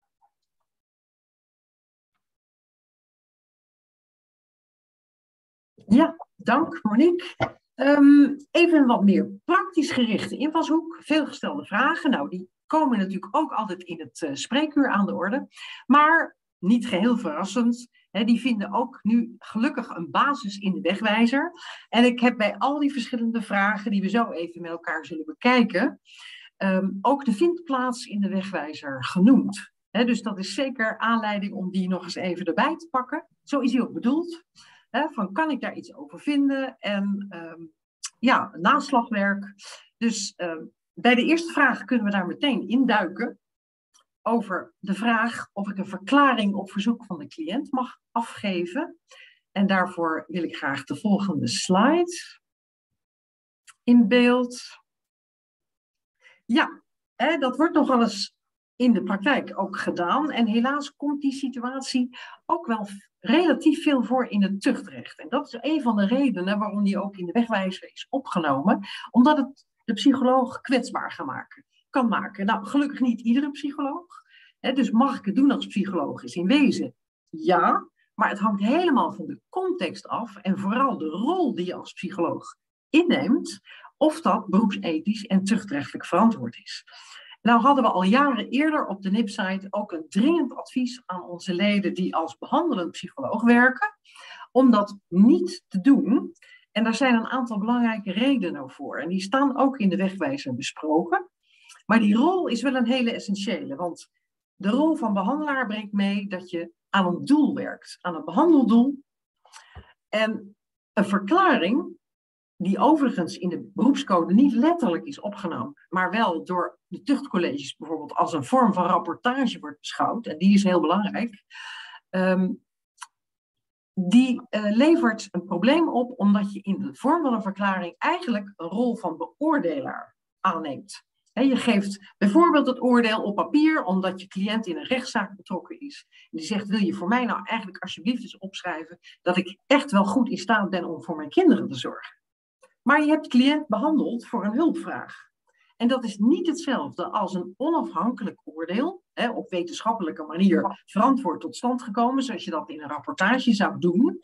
Ja, dank Monique. Even een wat meer praktisch gerichte invalshoek. Veel gestelde vragen. Nou, die komen natuurlijk ook altijd in het spreekuur aan de orde. Maar niet geheel verrassend Die vinden ook nu gelukkig een basis in de wegwijzer. En ik heb bij al die verschillende vragen die we zo even met elkaar zullen bekijken, ook de vindplaats in de wegwijzer genoemd. Dus dat is zeker aanleiding om die nog eens even erbij te pakken. Zo is die ook bedoeld. Van kan ik daar iets over vinden? En naslagwerk. Dus bij de eerste vraag kunnen we daar meteen induiken. Over de vraag of ik een verklaring op verzoek van de cliënt mag afgeven. En daarvoor wil ik graag de volgende slide in beeld. Ja, dat wordt nogal eens in de praktijk ook gedaan. En helaas komt die situatie ook wel relatief veel voor in het tuchtrecht. En dat is een van de redenen waarom die ook in de wegwijzer is opgenomen. Omdat het de psycholoog kwetsbaar kan maken. Nou, gelukkig niet iedere psycholoog. Dus mag ik het doen als psycholoog? Is in wezen ja, maar het hangt helemaal van de context af en vooral de rol die je als psycholoog inneemt, of dat beroepsethisch en tuchtrechtelijk verantwoord is. Nou hadden we al jaren eerder op de NIP-site ook een dringend advies aan onze leden die als behandelend psycholoog werken, om dat niet te doen. En daar zijn een aantal belangrijke redenen voor. En die staan ook in de wegwijzer besproken. Maar die rol is wel een hele essentiële, want de rol van behandelaar brengt mee dat je aan een doel werkt, aan een behandeldoel. En een verklaring, die overigens in de beroepscode niet letterlijk is opgenomen, maar wel door de tuchtcolleges bijvoorbeeld als een vorm van rapportage wordt beschouwd, en die is heel belangrijk, die levert een probleem op omdat je in de vorm van een verklaring eigenlijk een rol van beoordelaar aanneemt. Je geeft bijvoorbeeld het oordeel op papier omdat je cliënt in een rechtszaak betrokken is. Die zegt, wil je voor mij nou eigenlijk alsjeblieft eens opschrijven dat ik echt wel goed in staat ben om voor mijn kinderen te zorgen. Maar je hebt de cliënt behandeld voor een hulpvraag. En dat is niet hetzelfde als een onafhankelijk oordeel, op wetenschappelijke manier verantwoord tot stand gekomen, zoals je dat in een rapportage zou doen,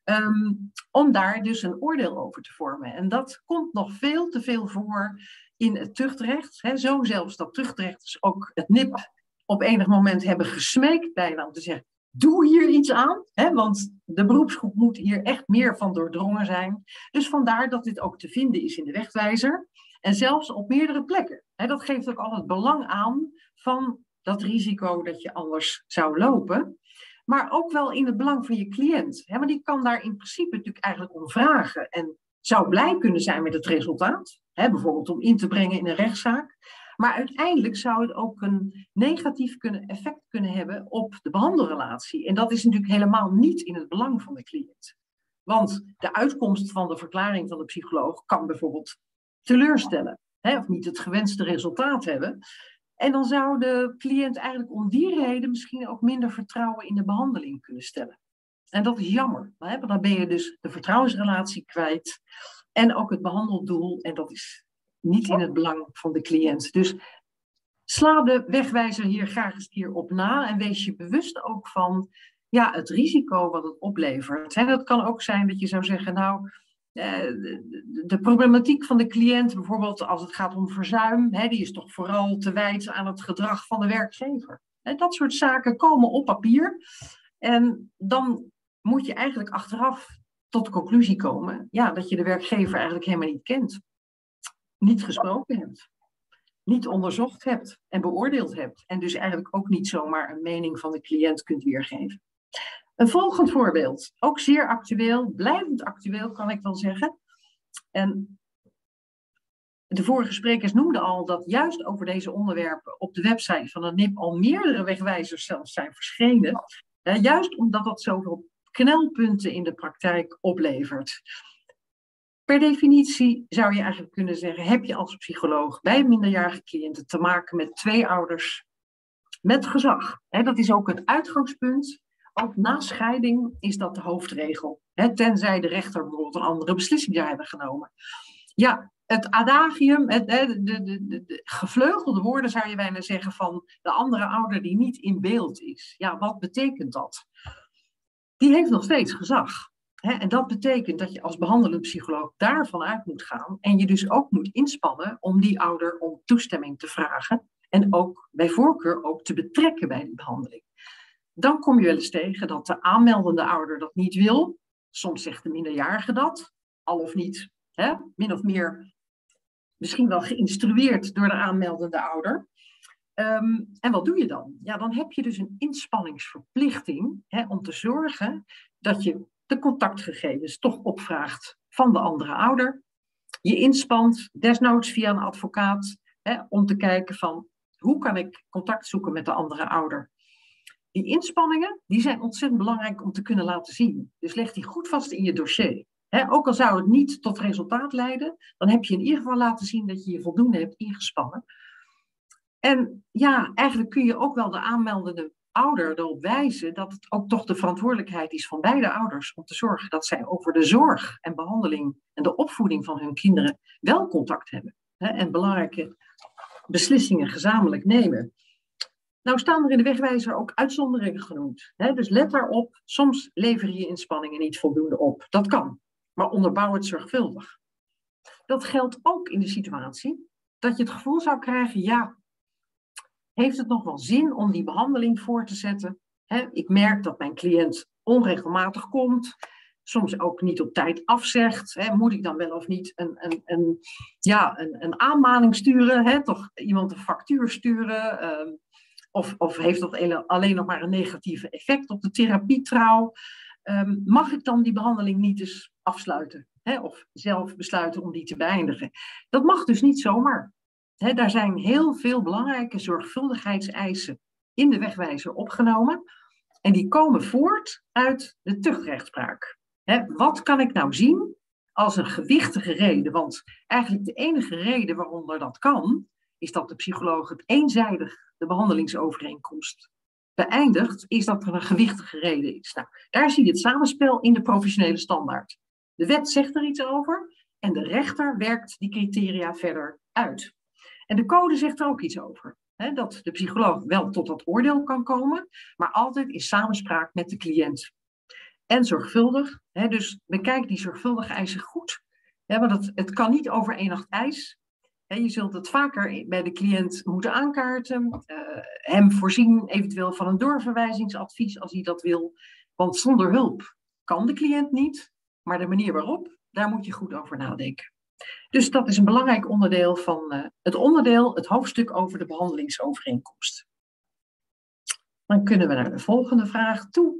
om daar dus een oordeel over te vormen. En dat komt nog veel te veel voor in het tuchtrecht. Zo zelfs dat tuchtrechters ook het NIP op enig moment hebben gesmeekt bijna om te zeggen, doe hier iets aan, want de beroepsgroep moet hier echt meer van doordrongen zijn. Dus vandaar dat dit ook te vinden is in de wegwijzer. En zelfs op meerdere plekken. Dat geeft ook al het belang aan van dat risico dat je anders zou lopen. Maar ook wel in het belang van je cliënt. Want die kan daar in principe natuurlijk eigenlijk om vragen. En zou blij kunnen zijn met het resultaat. Bijvoorbeeld om in te brengen in een rechtszaak. Maar uiteindelijk zou het ook een negatief effect kunnen hebben op de behandelrelatie. En dat is natuurlijk helemaal niet in het belang van de cliënt. Want de uitkomst van de verklaring van de psycholoog kan bijvoorbeeld teleurstellen. Of niet het gewenste resultaat hebben. En dan zou de cliënt eigenlijk om die reden misschien ook minder vertrouwen in de behandeling kunnen stellen. En dat is jammer. Want dan ben je dus de vertrouwensrelatie kwijt. En ook het behandeldoel. En dat is niet in het belang van de cliënt. Dus sla de wegwijzer hier graag eens een keer op na. En wees je bewust ook van het risico wat het oplevert. Dat kan ook zijn dat je zou zeggen, nou, de problematiek van de cliënt, bijvoorbeeld als het gaat om verzuim, die is toch vooral te wijten aan het gedrag van de werkgever. Dat soort zaken komen op papier. En dan moet je eigenlijk achteraf tot de conclusie komen dat je de werkgever eigenlijk helemaal niet kent. Niet gesproken hebt. Niet onderzocht hebt en beoordeeld hebt. En dus eigenlijk ook niet zomaar een mening van de cliënt kunt weergeven. Een volgend voorbeeld, ook zeer actueel, blijvend actueel kan ik wel zeggen. En de vorige sprekers noemden al dat juist over deze onderwerpen op de website van de NIP al meerdere wegwijzers zelfs zijn verschenen. Juist omdat dat zoveel knelpunten in de praktijk oplevert. Per definitie zou je eigenlijk kunnen zeggen, heb je als psycholoog bij minderjarige cliënten te maken met twee ouders met gezag. Dat is ook het uitgangspunt. Ook na scheiding is dat de hoofdregel. Tenzij de rechter bijvoorbeeld een andere beslissing zou hebben genomen. Ja, het adagium, de gevleugelde woorden zou je bijna zeggen van de andere ouder die niet in beeld is. Ja, wat betekent dat? Die heeft nog steeds gezag. En dat betekent dat je als behandelend psycholoog daarvan uit moet gaan. En je dus ook moet inspannen om die ouder om toestemming te vragen. En ook bij voorkeur ook te betrekken bij die behandeling. Dan kom je wel eens tegen dat de aanmeldende ouder dat niet wil. Soms zegt de minderjarige dat, al of niet, min of meer misschien wel geïnstrueerd door de aanmeldende ouder. En wat doe je dan? Ja, dan heb je dus een inspanningsverplichting om te zorgen dat je de contactgegevens toch opvraagt van de andere ouder. Je inspant, desnoods via een advocaat, om te kijken van hoe kan ik contact zoeken met de andere ouder. Die inspanningen die zijn ontzettend belangrijk om te kunnen laten zien. Dus leg die goed vast in je dossier. Ook al zou het niet tot resultaat leiden, dan heb je in ieder geval laten zien dat je je voldoende hebt ingespannen. En ja, eigenlijk kun je ook wel de aanmeldende ouder erop wijzen dat het ook toch de verantwoordelijkheid is van beide ouders om te zorgen dat zij over de zorg en behandeling en de opvoeding van hun kinderen wel contact hebben. En belangrijke beslissingen gezamenlijk nemen. Nou staan er in de wegwijzer ook uitzonderingen genoemd. Dus let daarop, soms lever je inspanningen niet voldoende op. Dat kan, maar onderbouw het zorgvuldig. Dat geldt ook in de situatie dat je het gevoel zou krijgen, ja, heeft het nog wel zin om die behandeling voor te zetten? Ik merk dat mijn cliënt onregelmatig komt, soms ook niet op tijd afzegt. Moet ik dan wel of niet een aanmaning sturen? Toch iemand een factuur sturen? Of heeft dat alleen nog maar een negatieve effect op de therapietrouw? Mag ik dan die behandeling niet eens afsluiten? Of zelf besluiten om die te beëindigen? Dat mag dus niet zomaar. Daar zijn heel veel belangrijke zorgvuldigheidseisen in de wegwijzer opgenomen. En die komen voort uit de tuchtrechtspraak. Wat kan ik nou zien als een gewichtige reden? Want eigenlijk de enige reden waaronder dat kan, is dat de psycholoog het eenzijdig de behandelingsovereenkomst beëindigt, is dat er een gewichtige reden is. Nou, daar zie je het samenspel in de professionele standaard. De wet zegt er iets over en de rechter werkt die criteria verder uit. En de code zegt er ook iets over. Dat de psycholoog wel tot dat oordeel kan komen, maar altijd in samenspraak met de cliënt. En zorgvuldig, dus bekijk die zorgvuldige eisen goed. Want het kan niet over één nacht ijs. Je zult het vaker bij de cliënt moeten aankaarten. Hem voorzien eventueel van een doorverwijzingsadvies als hij dat wil. Want zonder hulp kan de cliënt niet. Maar de manier waarop, daar moet je goed over nadenken. Dus dat is een belangrijk onderdeel van het hoofdstuk over de behandelingsovereenkomst. Dan kunnen we naar de volgende vraag toe.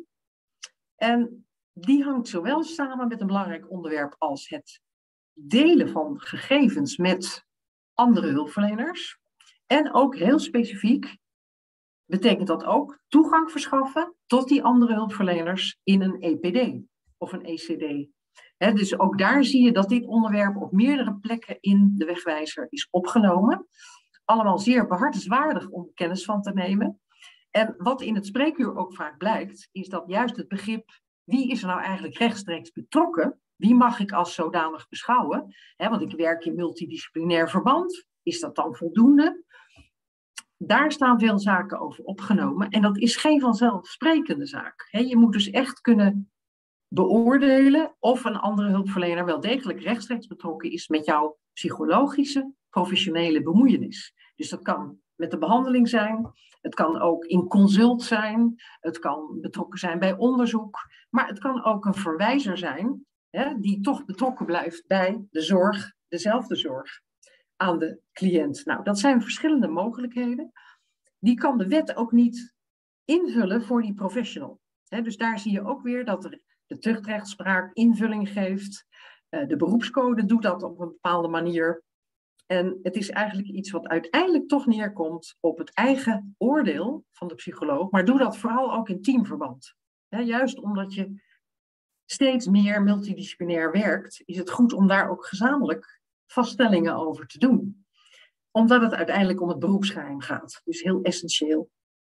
En die hangt zowel samen met een belangrijk onderwerp als het delen van gegevens met andere hulpverleners. En ook heel specifiek betekent dat ook toegang verschaffen tot die andere hulpverleners in een EPD of een ECD. Dus ook daar zie je dat dit onderwerp op meerdere plekken in de wegwijzer is opgenomen. Allemaal zeer behartenswaardig om kennis van te nemen. En wat in het spreekuur ook vaak blijkt, is dat juist het begrip wie is er nou eigenlijk rechtstreeks betrokken? Wie mag ik als zodanig beschouwen? Want ik werk in multidisciplinair verband. Is dat dan voldoende? Daar staan veel zaken over opgenomen. En dat is geen vanzelfsprekende zaak. Je moet dus echt kunnen beoordelen of een andere hulpverlener wel degelijk rechtstreeks betrokken is met jouw psychologische, professionele bemoeienis. Dus dat kan met de behandeling zijn. Het kan ook in consult zijn. Het kan betrokken zijn bij onderzoek. Maar het kan ook een verwijzer zijn die toch betrokken blijft bij de zorg, dezelfde zorg aan de cliënt. Nou, dat zijn verschillende mogelijkheden. Die kan de wet ook niet invullen voor die professional. Dus daar zie je ook weer dat er de tuchtrechtspraak invulling geeft. De beroepscode doet dat op een bepaalde manier. En het is eigenlijk iets wat uiteindelijk toch neerkomt op het eigen oordeel van de psycholoog. Maar doe dat vooral ook in teamverband. Juist omdat je steeds meer multidisciplinair werkt, is het goed om daar ook gezamenlijk vaststellingen over te doen. Omdat het uiteindelijk om het beroepsgeheim gaat. Dus heel essentieel.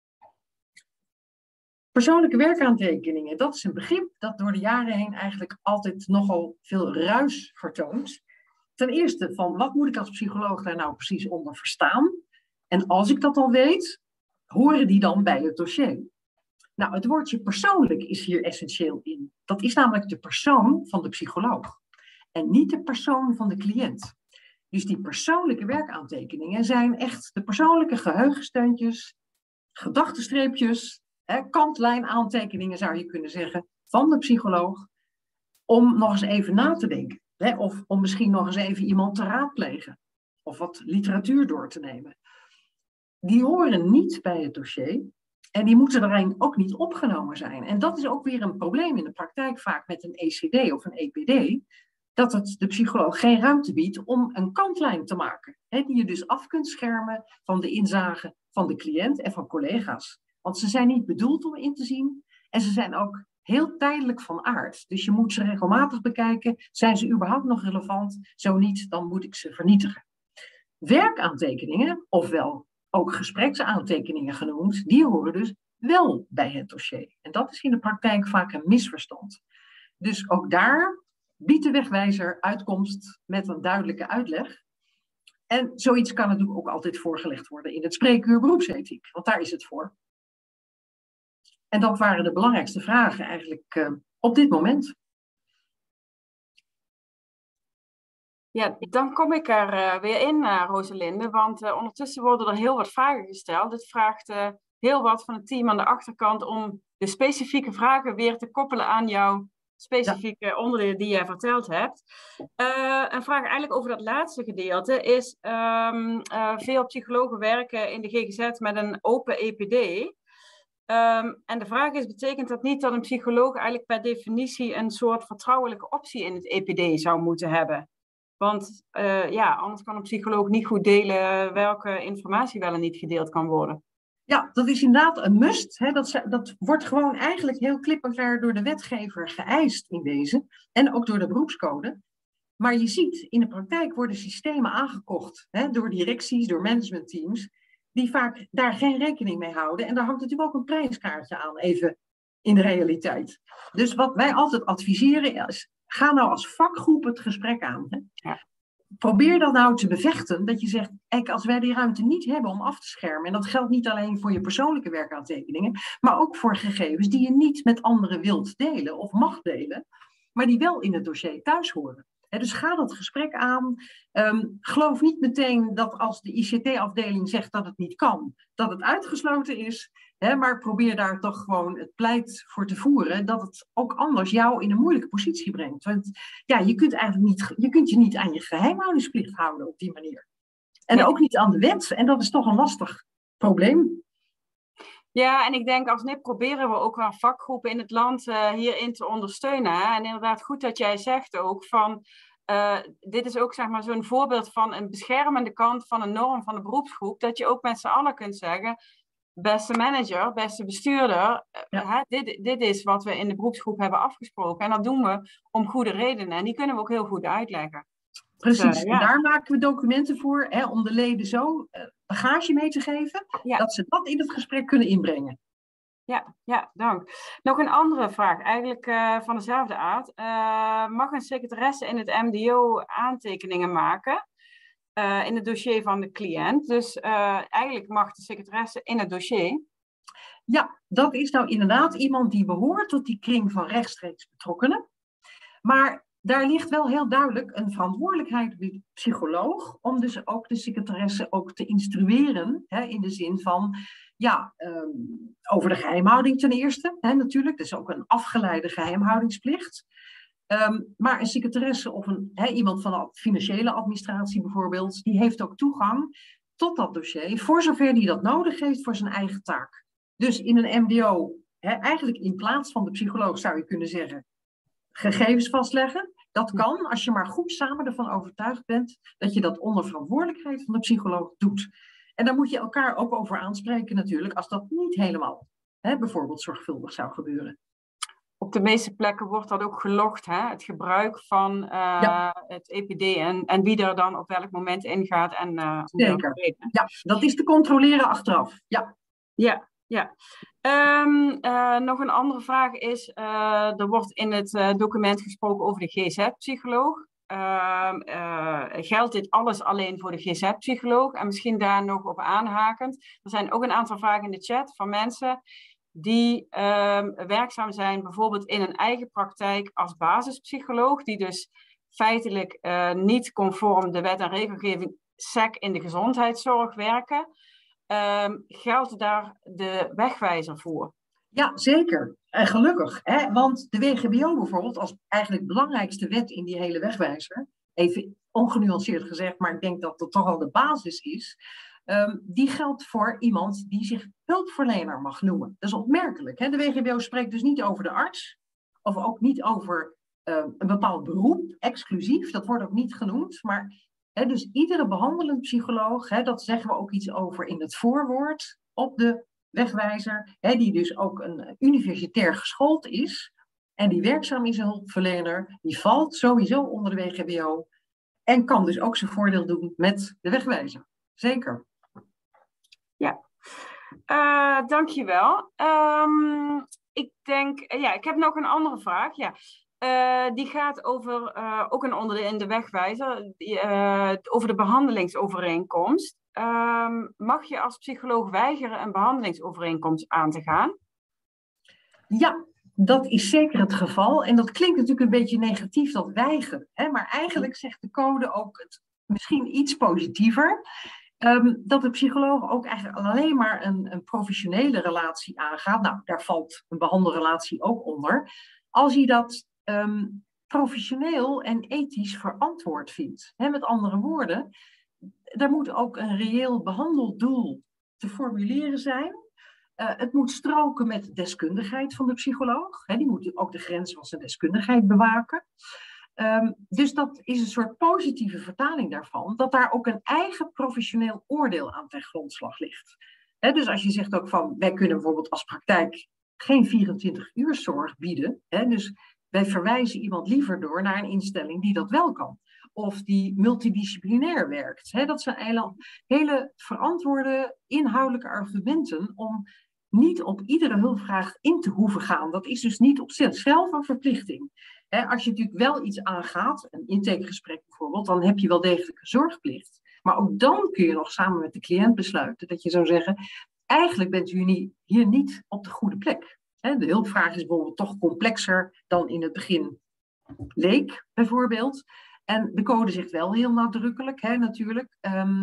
Persoonlijke werkaantekeningen, dat is een begrip dat door de jaren heen eigenlijk altijd nogal veel ruis vertoont. Ten eerste van wat moet ik als psycholoog daar nou precies onder verstaan? En als ik dat al weet, horen die dan bij het dossier? Nou, het woordje persoonlijk is hier essentieel in. Dat is namelijk de persoon van de psycholoog en niet de persoon van de cliënt. Dus die persoonlijke werkaantekeningen zijn echt de persoonlijke geheugensteuntjes, gedachtenstreepjes kantlijnaantekeningen zou je kunnen zeggen, van de psycholoog, om nog eens even na te denken. Of om misschien nog eens even iemand te raadplegen. Of wat literatuur door te nemen. Die horen niet bij het dossier. En die moeten er ook niet opgenomen zijn. En dat is ook weer een probleem in de praktijk vaak met een ECD of een EPD. Dat het de psycholoog geen ruimte biedt om een kantlijn te maken. Die je dus af kunt schermen van de inzage van de cliënt en van collega's. Want ze zijn niet bedoeld om in te zien. En ze zijn ook heel tijdelijk van aard. Dus je moet ze regelmatig bekijken. Zijn ze überhaupt nog relevant? Zo niet, dan moet ik ze vernietigen. Werkaantekeningen, ofwel ook gespreksaantekeningen genoemd, die horen dus wel bij het dossier. En dat is in de praktijk vaak een misverstand. Dus ook daar biedt de wegwijzer uitkomst met een duidelijke uitleg. En zoiets kan natuurlijk ook altijd voorgelegd worden in het spreekuur beroepsethiek, want daar is het voor. En dat waren de belangrijkste vragen eigenlijk op dit moment. Ja, dan kom ik er weer in, Rosalinde, want ondertussen worden er heel wat vragen gesteld. Het vraagt heel wat van het team aan de achterkant om de specifieke vragen weer te koppelen aan jouw specifieke onderdelen die jij verteld hebt. Een vraag eigenlijk over dat laatste gedeelte is, veel psychologen werken in de GGZ met een open EPD. En de vraag is, betekent dat niet dat een psycholoog eigenlijk per definitie een soort vertrouwelijke optie in het EPD zou moeten hebben? Want anders kan een psycholoog niet goed delen welke informatie wel en niet gedeeld kan worden. Ja, dat is inderdaad een must. Dat wordt gewoon eigenlijk heel klip en klaar door de wetgever geëist in deze. En ook door de beroepscode. Maar je ziet, in de praktijk worden systemen aangekocht door directies, door managementteams, die vaak daar geen rekening mee houden. En daar hangt natuurlijk ook een prijskaartje aan, even in de realiteit. Dus wat wij altijd adviseren is, ga nou als vakgroep het gesprek aan. Ja. Probeer dan nou te bevechten dat je zegt, kijk, als wij die ruimte niet hebben om af te schermen, en dat geldt niet alleen voor je persoonlijke werkaantekeningen, maar ook voor gegevens die je niet met anderen wilt delen of mag delen, maar die wel in het dossier thuis horen. Dus ga dat gesprek aan. Geloof niet meteen dat als de ICT-afdeling zegt dat het niet kan, dat het uitgesloten is. Maar probeer daar toch gewoon het pleit voor te voeren dat het ook anders jou in een moeilijke positie brengt. Want ja, je kunt je niet aan je geheimhoudingsplicht houden op die manier. En ook niet aan de wet. En dat is toch een lastig probleem. Ja, en ik denk als NIP proberen we ook wel vakgroepen in het land hierin te ondersteunen. Hè? En inderdaad goed dat jij zegt ook van, dit is ook zeg maar zo'n voorbeeld van een beschermende kant van een norm van de beroepsgroep. Dat je ook met z'n allen kunt zeggen, beste manager, beste bestuurder, dit is wat we in de beroepsgroep hebben afgesproken. En dat doen we om goede redenen. En die kunnen we ook heel goed uitleggen. Precies, en daar maken we documenten voor, om de leden zo bagage mee te geven, dat ze dat in het gesprek kunnen inbrengen. Ja, dank. Nog een andere vraag, eigenlijk van dezelfde aard. Mag een secretaresse in het MDO aantekeningen maken in het dossier van de cliënt? Dus eigenlijk mag de secretaresse in het dossier. Ja, dat is nou inderdaad iemand die behoort tot die kring van rechtstreeks betrokkenen. Maar daar ligt wel heel duidelijk een verantwoordelijkheid bij de psycholoog om dus ook de secretaresse ook te instrueren, in de zin van, over de geheimhouding ten eerste, natuurlijk. Dus ook een afgeleide geheimhoudingsplicht. Maar een secretaresse of iemand van de financiële administratie bijvoorbeeld, die heeft ook toegang tot dat dossier, voor zover die dat nodig heeft voor zijn eigen taak. Dus in een MDO, eigenlijk in plaats van de psycholoog zou je kunnen zeggen, gegevens vastleggen. Dat kan als je maar goed samen ervan overtuigd bent dat je dat onder verantwoordelijkheid van de psycholoog doet. En daar moet je elkaar ook over aanspreken natuurlijk, als dat niet helemaal bijvoorbeeld zorgvuldig zou gebeuren. Op de meeste plekken wordt dat ook gelogd, het gebruik van het EPD en wie er dan op welk moment ingaat. Zeker, ja, dat is te controleren achteraf. Ja. Nog een andere vraag is, er wordt in het document gesproken over de GZ-psycholoog. Geldt dit alles alleen voor de GZ-psycholoog? En misschien daar nog op aanhakend. Er zijn ook een aantal vragen in de chat van mensen die werkzaam zijn bijvoorbeeld in een eigen praktijk als basispsycholoog, die dus feitelijk niet conform de wet en regelgeving SEC in de gezondheidszorg werken. Geldt daar de wegwijzer voor? Ja, zeker. En gelukkig. Hè? Want de WGBO bijvoorbeeld, als eigenlijk belangrijkste wet in die hele wegwijzer, even ongenuanceerd gezegd, maar ik denk dat dat toch al de basis is, die geldt voor iemand die zich hulpverlener mag noemen. Dat is opmerkelijk. Hè? De WGBO spreekt dus niet over de arts, of ook niet over een bepaald beroep, exclusief. Dat wordt ook niet genoemd. Maar dus iedere behandelend psycholoog, dat zeggen we ook iets over in het voorwoord op de wegwijzer, die dus ook een universitair geschoold is en die werkzaam is een hulpverlener, die valt sowieso onder de WGBO en kan dus ook zijn voordeel doen met de wegwijzer. Zeker. Ja, dankjewel. Ik denk, ik heb nog een andere vraag. Ja. Die gaat over, ook een onderdeel in de wegwijzer, over de behandelingsovereenkomst. Mag je als psycholoog weigeren een behandelingsovereenkomst aan te gaan? Ja, dat is zeker het geval. En dat klinkt natuurlijk een beetje negatief, dat weigeren. Hè? Maar eigenlijk zegt de code ook het misschien iets positiever. Dat de psycholoog ook eigenlijk alleen maar een professionele relatie aangaat. Nou, daar valt een behandelrelatie ook onder. Als hij dat professioneel en ethisch verantwoord vindt. Hè, met andere woorden, er moet ook een reëel behandeldoel te formuleren zijn. Het moet stroken met de deskundigheid van de psycholoog. Hè, die moet ook de grens van zijn deskundigheid bewaken. Dus dat is een soort positieve vertaling daarvan, dat daar ook een eigen professioneel oordeel aan ten grondslag ligt. Hè, dus als je zegt ook van, wij kunnen bijvoorbeeld als praktijk geen 24 uur zorg bieden. Hè, dus wij verwijzen iemand liever door naar een instelling die dat wel kan. Of die multidisciplinair werkt. Hè, dat zijn hele verantwoorde inhoudelijke argumenten om niet op iedere hulpvraag in te hoeven gaan. Dat is dus niet op zichzelf een verplichting. Als je natuurlijk wel iets aangaat, een intakegesprek bijvoorbeeld, dan heb je wel degelijk een zorgplicht. Maar ook dan kun je nog samen met de cliënt besluiten dat je zou zeggen, eigenlijk bent u hier niet op de goede plek. De hulpvraag is bijvoorbeeld toch complexer dan in het begin leek, bijvoorbeeld. En de code zegt wel heel nadrukkelijk, natuurlijk,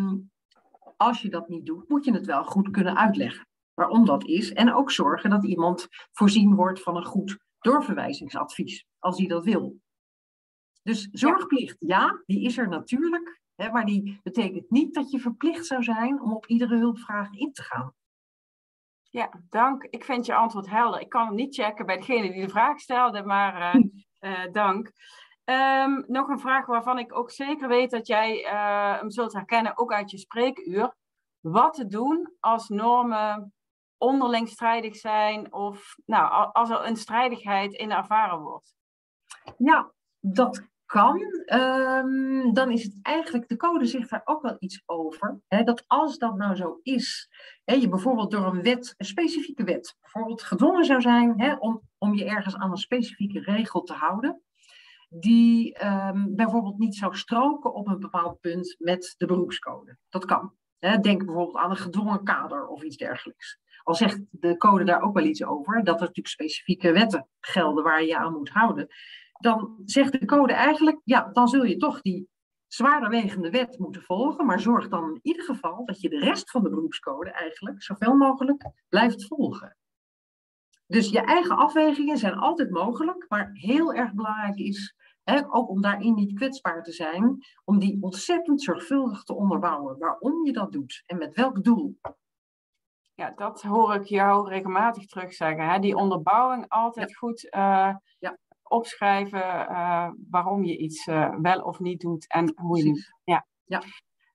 als je dat niet doet, moet je het wel goed kunnen uitleggen waarom dat is. En ook zorgen dat iemand voorzien wordt van een goed doorverwijzingsadvies, als hij dat wil. Dus zorgplicht, ja, die is er natuurlijk. Maar die betekent niet dat je verplicht zou zijn om op iedere hulpvraag in te gaan. Ja, dank. Ik vind je antwoord helder. Ik kan het niet checken bij degene die de vraag stelde, maar dank. Nog een vraag waarvan ik ook zeker weet dat jij hem zult herkennen, ook uit je spreekuur. Wat te doen als normen onderling strijdig zijn of als er een strijdigheid in ervaren wordt? Ja, dat kan. Dan is het eigenlijk, de code zegt daar ook wel iets over. Dat als dat nou zo is, je bijvoorbeeld door een specifieke wet, bijvoorbeeld gedwongen zou zijn om je ergens aan een specifieke regel te houden, die bijvoorbeeld niet zou stroken op een bepaald punt met de beroepscode. Dat kan. Denk bijvoorbeeld aan een gedwongen kader of iets dergelijks. Al zegt de code daar ook wel iets over, dat er natuurlijk specifieke wetten gelden waar je je aan moet houden. Dan zegt de code eigenlijk, ja, dan zul je toch die zwaarder wegende wet moeten volgen, maar zorg dan in ieder geval dat je de rest van de beroepscode eigenlijk zoveel mogelijk blijft volgen. Dus je eigen afwegingen zijn altijd mogelijk, maar heel erg belangrijk is, ook om daarin niet kwetsbaar te zijn, om die ontzettend zorgvuldig te onderbouwen waarom je dat doet en met welk doel. Ja, dat hoor ik jou regelmatig terugzeggen. Die onderbouwing altijd goed opschrijven waarom je iets wel of niet doet en hoe je het doet.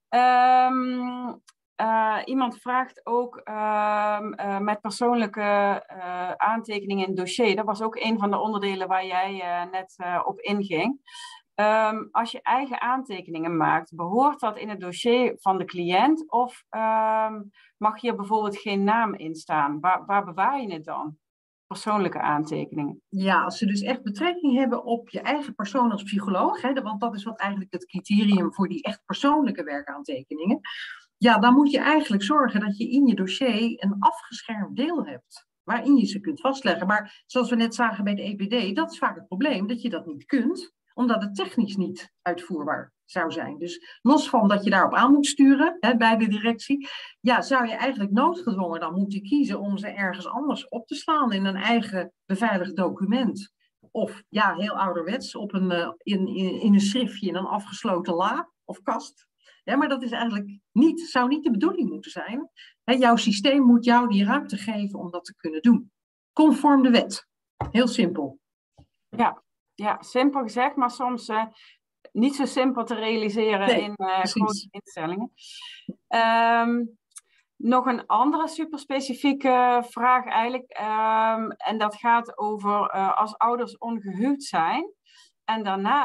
Iemand vraagt ook met persoonlijke aantekeningen in het dossier. Dat was ook een van de onderdelen waar jij net op inging. Als je eigen aantekeningen maakt, behoort dat in het dossier van de cliënt of mag hier bijvoorbeeld geen naam in staan? Waar bewaar je het dan? Persoonlijke aantekeningen. Ja, als ze dus echt betrekking hebben op je eigen persoon als psycholoog, want dat is wat eigenlijk het criterium voor die echt persoonlijke werkaantekeningen. Ja, dan moet je eigenlijk zorgen dat je in je dossier een afgeschermd deel hebt, waarin je ze kunt vastleggen. Maar zoals we net zagen bij de EPD, dat is vaak het probleem, dat je dat niet kunt, omdat het technisch niet uitvoerbaar zou zijn. Dus los van dat je daarop aan moet sturen, bij de directie, ja, zou je eigenlijk noodgedwongen dan moeten kiezen om ze ergens anders op te slaan in een eigen beveiligd document. Of ja, heel ouderwets op in een schriftje in een afgesloten la of kast. Ja, maar dat is eigenlijk zou niet de bedoeling moeten zijn. Jouw systeem moet jou die ruimte geven om dat te kunnen doen. Conform de wet. Heel simpel. Ja, simpel gezegd, maar soms niet zo simpel te realiseren in grote instellingen. Nog een andere superspecifieke vraag eigenlijk. En dat gaat over als ouders ongehuwd zijn en daarna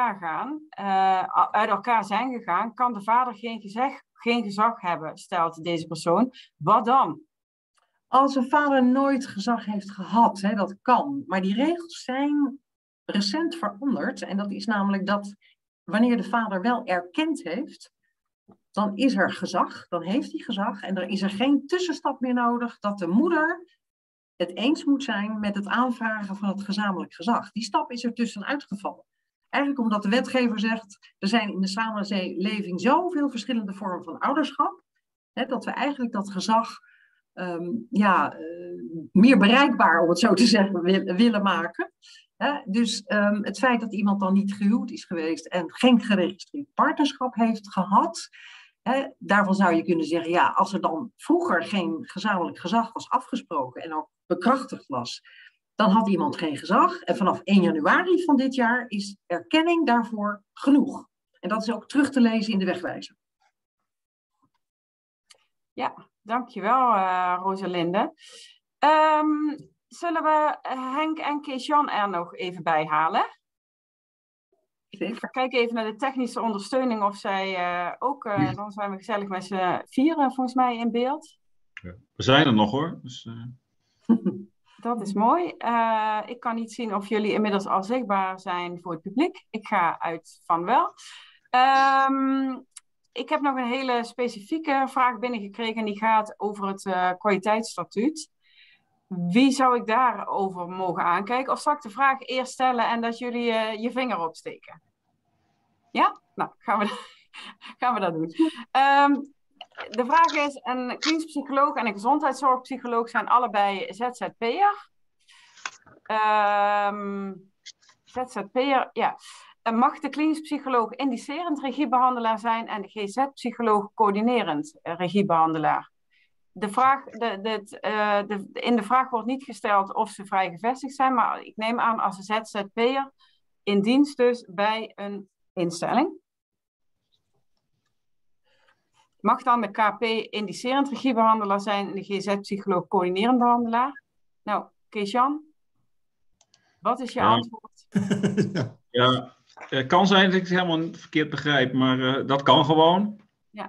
uit elkaar zijn gegaan, kan de vader geen gezag hebben, stelt deze persoon. Wat dan? Als een vader nooit gezag heeft gehad, dat kan. Maar die regels zijn recent veranderd. En dat is namelijk dat wanneer de vader wel erkend heeft, dan is er gezag, dan heeft hij gezag. En er is er geen tussenstap meer nodig dat de moeder het eens moet zijn met het aanvragen van het gezamenlijk gezag. Die stap is er tussenuit gevallen. Eigenlijk omdat de wetgever zegt, er zijn in de samenleving zoveel verschillende vormen van ouderschap, dat we eigenlijk dat gezag meer bereikbaar, om het zo te zeggen, willen maken. Dus het feit dat iemand dan niet gehuwd is geweest en geen geregistreerd partnerschap heeft gehad, daarvan zou je kunnen zeggen, ja, als er dan vroeger geen gezamenlijk gezag was afgesproken en ook bekrachtigd was, dan had iemand geen gezag. En vanaf 1 januari van dit jaar is erkenning daarvoor genoeg. En dat is ook terug te lezen in de wegwijzer. Ja, dankjewel Rosalinde. Zullen we Henk en Kees-Jan er nog even bij halen? Ik ga kijken even naar de technische ondersteuning of zij ook, dan zijn we gezellig met z'n 4 volgens mij in beeld. Ja, we zijn er nog hoor. Dus, Dat is mooi. Ik kan niet zien of jullie inmiddels al zichtbaar zijn voor het publiek. Ik ga uit van wel. Ik heb nog een hele specifieke vraag binnengekregen en die gaat over het kwaliteitsstatuut. Wie zou ik daarover mogen aankijken? Of zal ik de vraag eerst stellen en dat jullie je vinger opsteken? Ja? Nou, gaan we dat doen. De vraag is, een klinisch psycholoog en een gezondheidszorgpsycholoog zijn allebei ZZP'er. ZZP'er, ja. Mag de klinisch psycholoog indicerend regiebehandelaar zijn en de GZ-psycholoog coördinerend regiebehandelaar? In de vraag wordt niet gesteld of ze vrij gevestigd zijn, maar ik neem aan als een ZZP'er in dienst dus bij een instelling. Mag dan de KP indicerend regiebehandelaar zijn en de GZ-psycholoog coördinerend behandelaar? Nou, Kees-Jan, wat is je antwoord? Ja, het kan zijn dat ik het helemaal verkeerd begrijp, maar dat kan gewoon. Ja.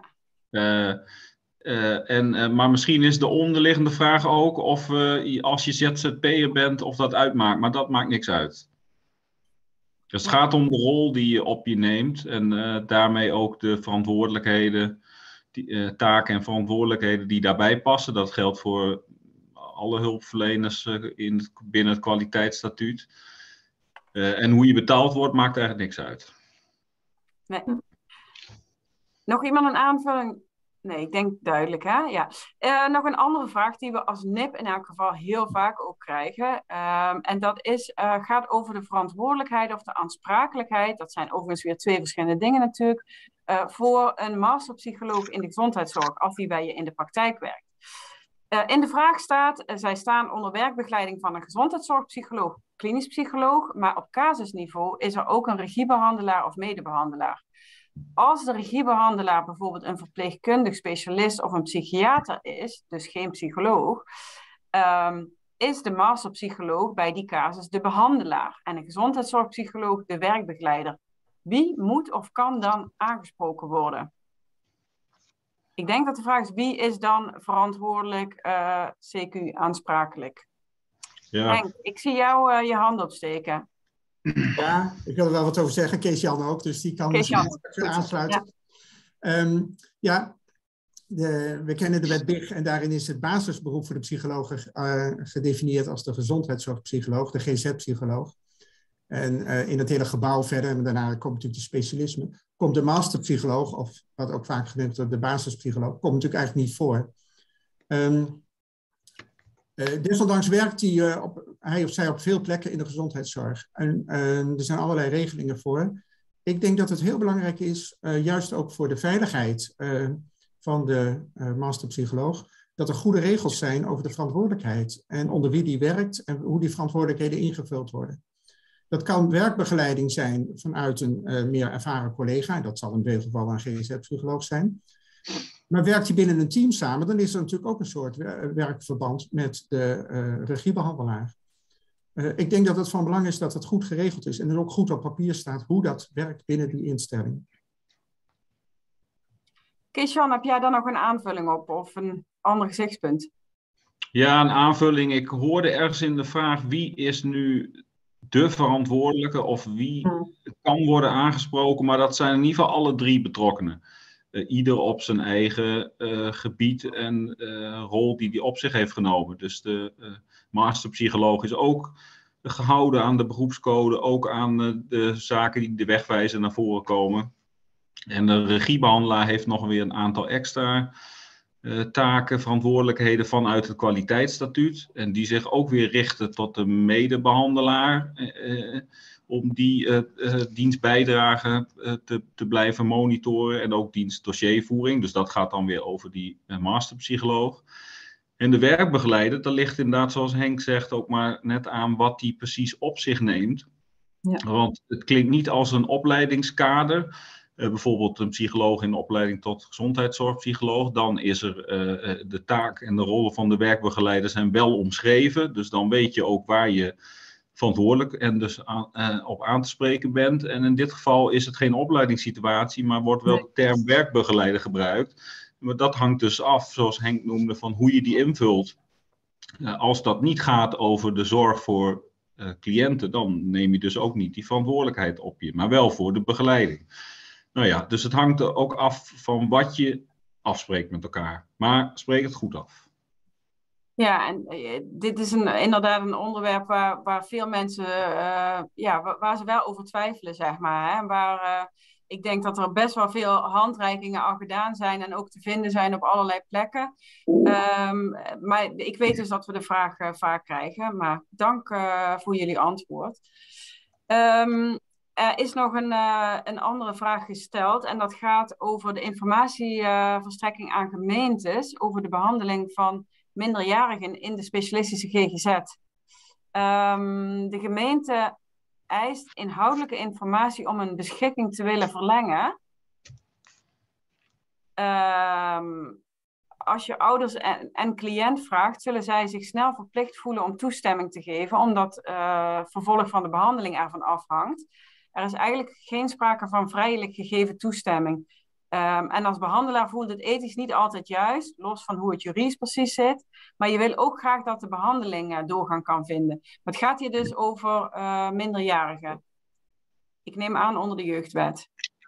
Maar misschien is de onderliggende vraag ook of als je ZZP'er bent of dat uitmaakt, maar dat maakt niks uit. Dus het gaat om de rol die je op je neemt en daarmee ook de verantwoordelijkheden, taken en verantwoordelijkheden die daarbij passen. Dat geldt voor alle hulpverleners binnen het kwaliteitsstatuut. En hoe je betaald wordt maakt eigenlijk niks uit. Nee. Nog iemand een aanvulling? Nee, ik denk duidelijk, hè? Ja. Nog een andere vraag die we als NIP in elk geval heel vaak ook krijgen. En dat gaat over de verantwoordelijkheid of de aansprakelijkheid. Dat zijn overigens weer 2 verschillende dingen natuurlijk. Voor een masterpsycholoog in de gezondheidszorg, als die bij je in de praktijk werkt. In de vraag staat, zij staan onder werkbegeleiding van een gezondheidszorgpsycholoog, klinisch psycholoog, maar op casusniveau is er ook een regiebehandelaar of medebehandelaar. Als de regiebehandelaar bijvoorbeeld een verpleegkundig specialist of een psychiater is, dus geen psycholoog, is de masterpsycholoog bij die casus de behandelaar en een gezondheidszorgpsycholoog de werkbegeleider. Wie moet of kan dan aangesproken worden? Ik denk dat de vraag is, wie is dan verantwoordelijk, CQ aansprakelijk? Ja. Henk, ik zie jou je hand opsteken. Ja, ik wil er wel wat over zeggen. Kees-Jan ook, dus die kan misschien aansluiten. Ja. We kennen de wet BIG en daarin is het basisberoep voor de psycholoog gedefinieerd als de gezondheidszorgpsycholoog, de GZ-psycholoog. En in het hele gebouw verder, en daarna komt natuurlijk de specialisme, komt de masterpsycholoog, of wat ook vaak genoemd wordt, de basispsycholoog, komt natuurlijk eigenlijk niet voor. Desondanks werkt hij of zij op veel plekken in de gezondheidszorg. En er zijn allerlei regelingen voor. Ik denk dat het heel belangrijk is, juist ook voor de veiligheid van de masterpsycholoog, dat er goede regels zijn over de verantwoordelijkheid en onder wie die werkt en hoe die verantwoordelijkheden ingevuld worden. Dat kan werkbegeleiding zijn vanuit een meer ervaren collega, en dat zal in veel gevallen een GGZ-psycholoog zijn. Maar werkt je binnen een team samen, dan is er natuurlijk ook een soort werkverband met de regiebehandelaar. Ik denk dat het van belang is dat het goed geregeld is en er ook goed op papier staat hoe dat werkt binnen die instelling. Kees-Jan, heb jij daar nog een aanvulling op of een ander gezichtspunt? Ja, een aanvulling. Ik hoorde ergens in de vraag wie is nu de verantwoordelijke of wie kan worden aangesproken, maar dat zijn in ieder geval alle 3 betrokkenen. Ieder op zijn eigen gebied en rol die hij op zich heeft genomen. Dus de masterpsycholoog is ook gehouden aan de beroepscode, ook aan de zaken die de wegwijzer naar voren komen. En de regiebehandelaar heeft nog weer een aantal extra taken, verantwoordelijkheden vanuit het kwaliteitsstatuut. En die zich ook weer richten tot de medebehandelaar. Om die dienstbijdrage te blijven monitoren en ook dienstdossiervoering. Dus dat gaat dan weer over die masterpsycholoog. En de werkbegeleider, dat ligt inderdaad, zoals Henk zegt, ook maar net aan wat die precies op zich neemt. Ja. Want het klinkt niet als een opleidingskader. Bijvoorbeeld een psycholoog in de opleiding tot gezondheidszorgpsycholoog. Dan is er de taak en de rollen van de werkbegeleider zijn wel omschreven. Dus dan weet je ook waar je verantwoordelijk en dus op aan te spreken bent. En in dit geval is het geen opleidingssituatie, maar wordt wel de term werkbegeleider gebruikt. Maar dat hangt dus af, zoals Henk noemde, van hoe je die invult. Als dat niet gaat over de zorg voor cliënten, dan neem je dus ook niet die verantwoordelijkheid op je, maar wel voor de begeleiding. Nou ja, dus het hangt er ook af van wat je afspreekt met elkaar. Maar spreek het goed af. Ja, en dit is inderdaad een onderwerp waar veel mensen, waar ze wel over twijfelen, zeg maar. Hè? Waar ik denk dat er best wel veel handreikingen al gedaan zijn en ook te vinden zijn op allerlei plekken. Maar ik weet dus dat we de vraag vaak krijgen, maar dank voor jullie antwoord. Er is nog een andere vraag gesteld en dat gaat over de informatieverstrekking aan gemeentes over de behandeling van minderjarigen in de specialistische GGZ. De gemeente eist inhoudelijke informatie om een beschikking te willen verlengen. Als je ouders en cliënt vraagt, zullen zij zich snel verplicht voelen om toestemming te geven, omdat vervolg van de behandeling ervan afhangt. Er is eigenlijk geen sprake van vrijelijk gegeven toestemming. En als behandelaar voelt het ethisch niet altijd juist, los van hoe het juridisch precies zit. Maar je wil ook graag dat de behandeling doorgang kan vinden. Maar het gaat hier dus over minderjarigen. Ik neem aan onder de jeugdwet.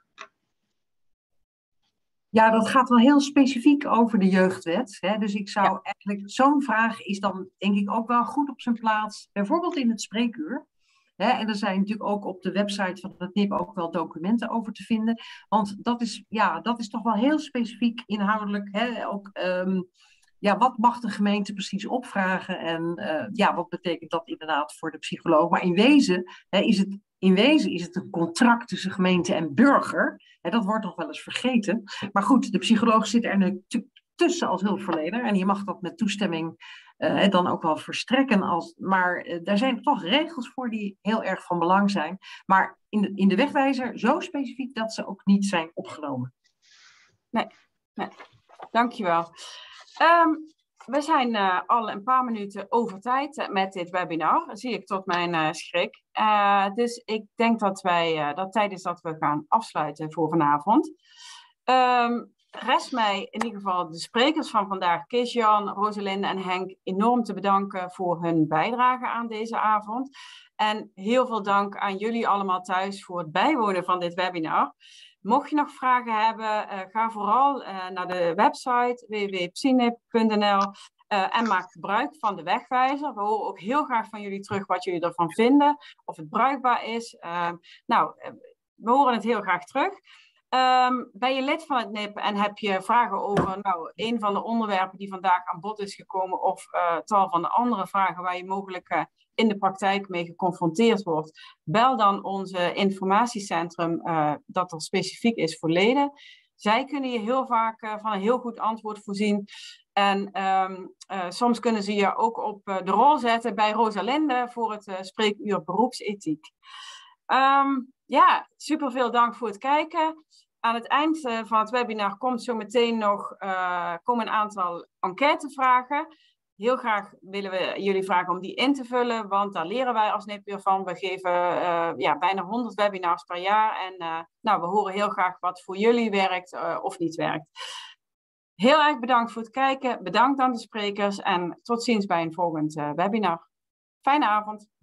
Ja, dat gaat wel heel specifiek over de jeugdwet. Hè? Dus ik zou eigenlijk, zo'n vraag is dan denk ik ook wel goed op zijn plaats. Bijvoorbeeld in het spreekuur. Hè? En er zijn natuurlijk ook op de website van het NIP ook wel documenten over te vinden. Want dat is toch wel heel specifiek inhoudelijk. Hè? Ook, wat mag de gemeente precies opvragen? En wat betekent dat inderdaad voor de psycholoog? Maar in wezen is het een contract tussen gemeente en burger. En dat wordt nog wel eens vergeten. Maar goed, de psycholoog zit er natuurlijk tussen als hulpverlener. En je mag dat met toestemming dan ook wel verstrekken. Maar daar zijn toch regels voor die heel erg van belang zijn. Maar in de wegwijzer zo specifiek dat ze ook niet zijn opgenomen. Nee. Dankjewel. We zijn al een paar minuten over tijd met dit webinar, zie ik tot mijn schrik. Dus ik denk dat dat tijd is dat we gaan afsluiten voor vanavond. Rest mij in ieder geval de sprekers van vandaag, Kees-Jan, Rosalinde en Henk, enorm te bedanken voor hun bijdrage aan deze avond. En heel veel dank aan jullie allemaal thuis voor het bijwonen van dit webinar. Mocht je nog vragen hebben, ga vooral naar de website www.psynip.nl En maak gebruik van de wegwijzer. We horen ook heel graag van jullie terug wat jullie ervan vinden. Of het bruikbaar is. We horen het heel graag terug. Ben je lid van het NIP en heb je vragen over een van de onderwerpen die vandaag aan bod is gekomen of tal van de andere vragen waar je mogelijk in de praktijk mee geconfronteerd wordt, bel dan onze informatiecentrum dat er specifiek is voor leden. Zij kunnen je heel vaak van een heel goed antwoord voorzien. En soms kunnen ze je ook op de rol zetten bij Rosalinde voor het spreekuur beroepsethiek. Super veel dank voor het kijken. Aan het eind van het webinar komt zo meteen komen een aantal enquêtevragen. Heel graag willen we jullie vragen om die in te vullen, want daar leren wij als NIP weer van. We geven bijna 100 webinars per jaar en we horen heel graag wat voor jullie werkt of niet werkt. Heel erg bedankt voor het kijken, bedankt aan de sprekers en tot ziens bij een volgend webinar. Fijne avond.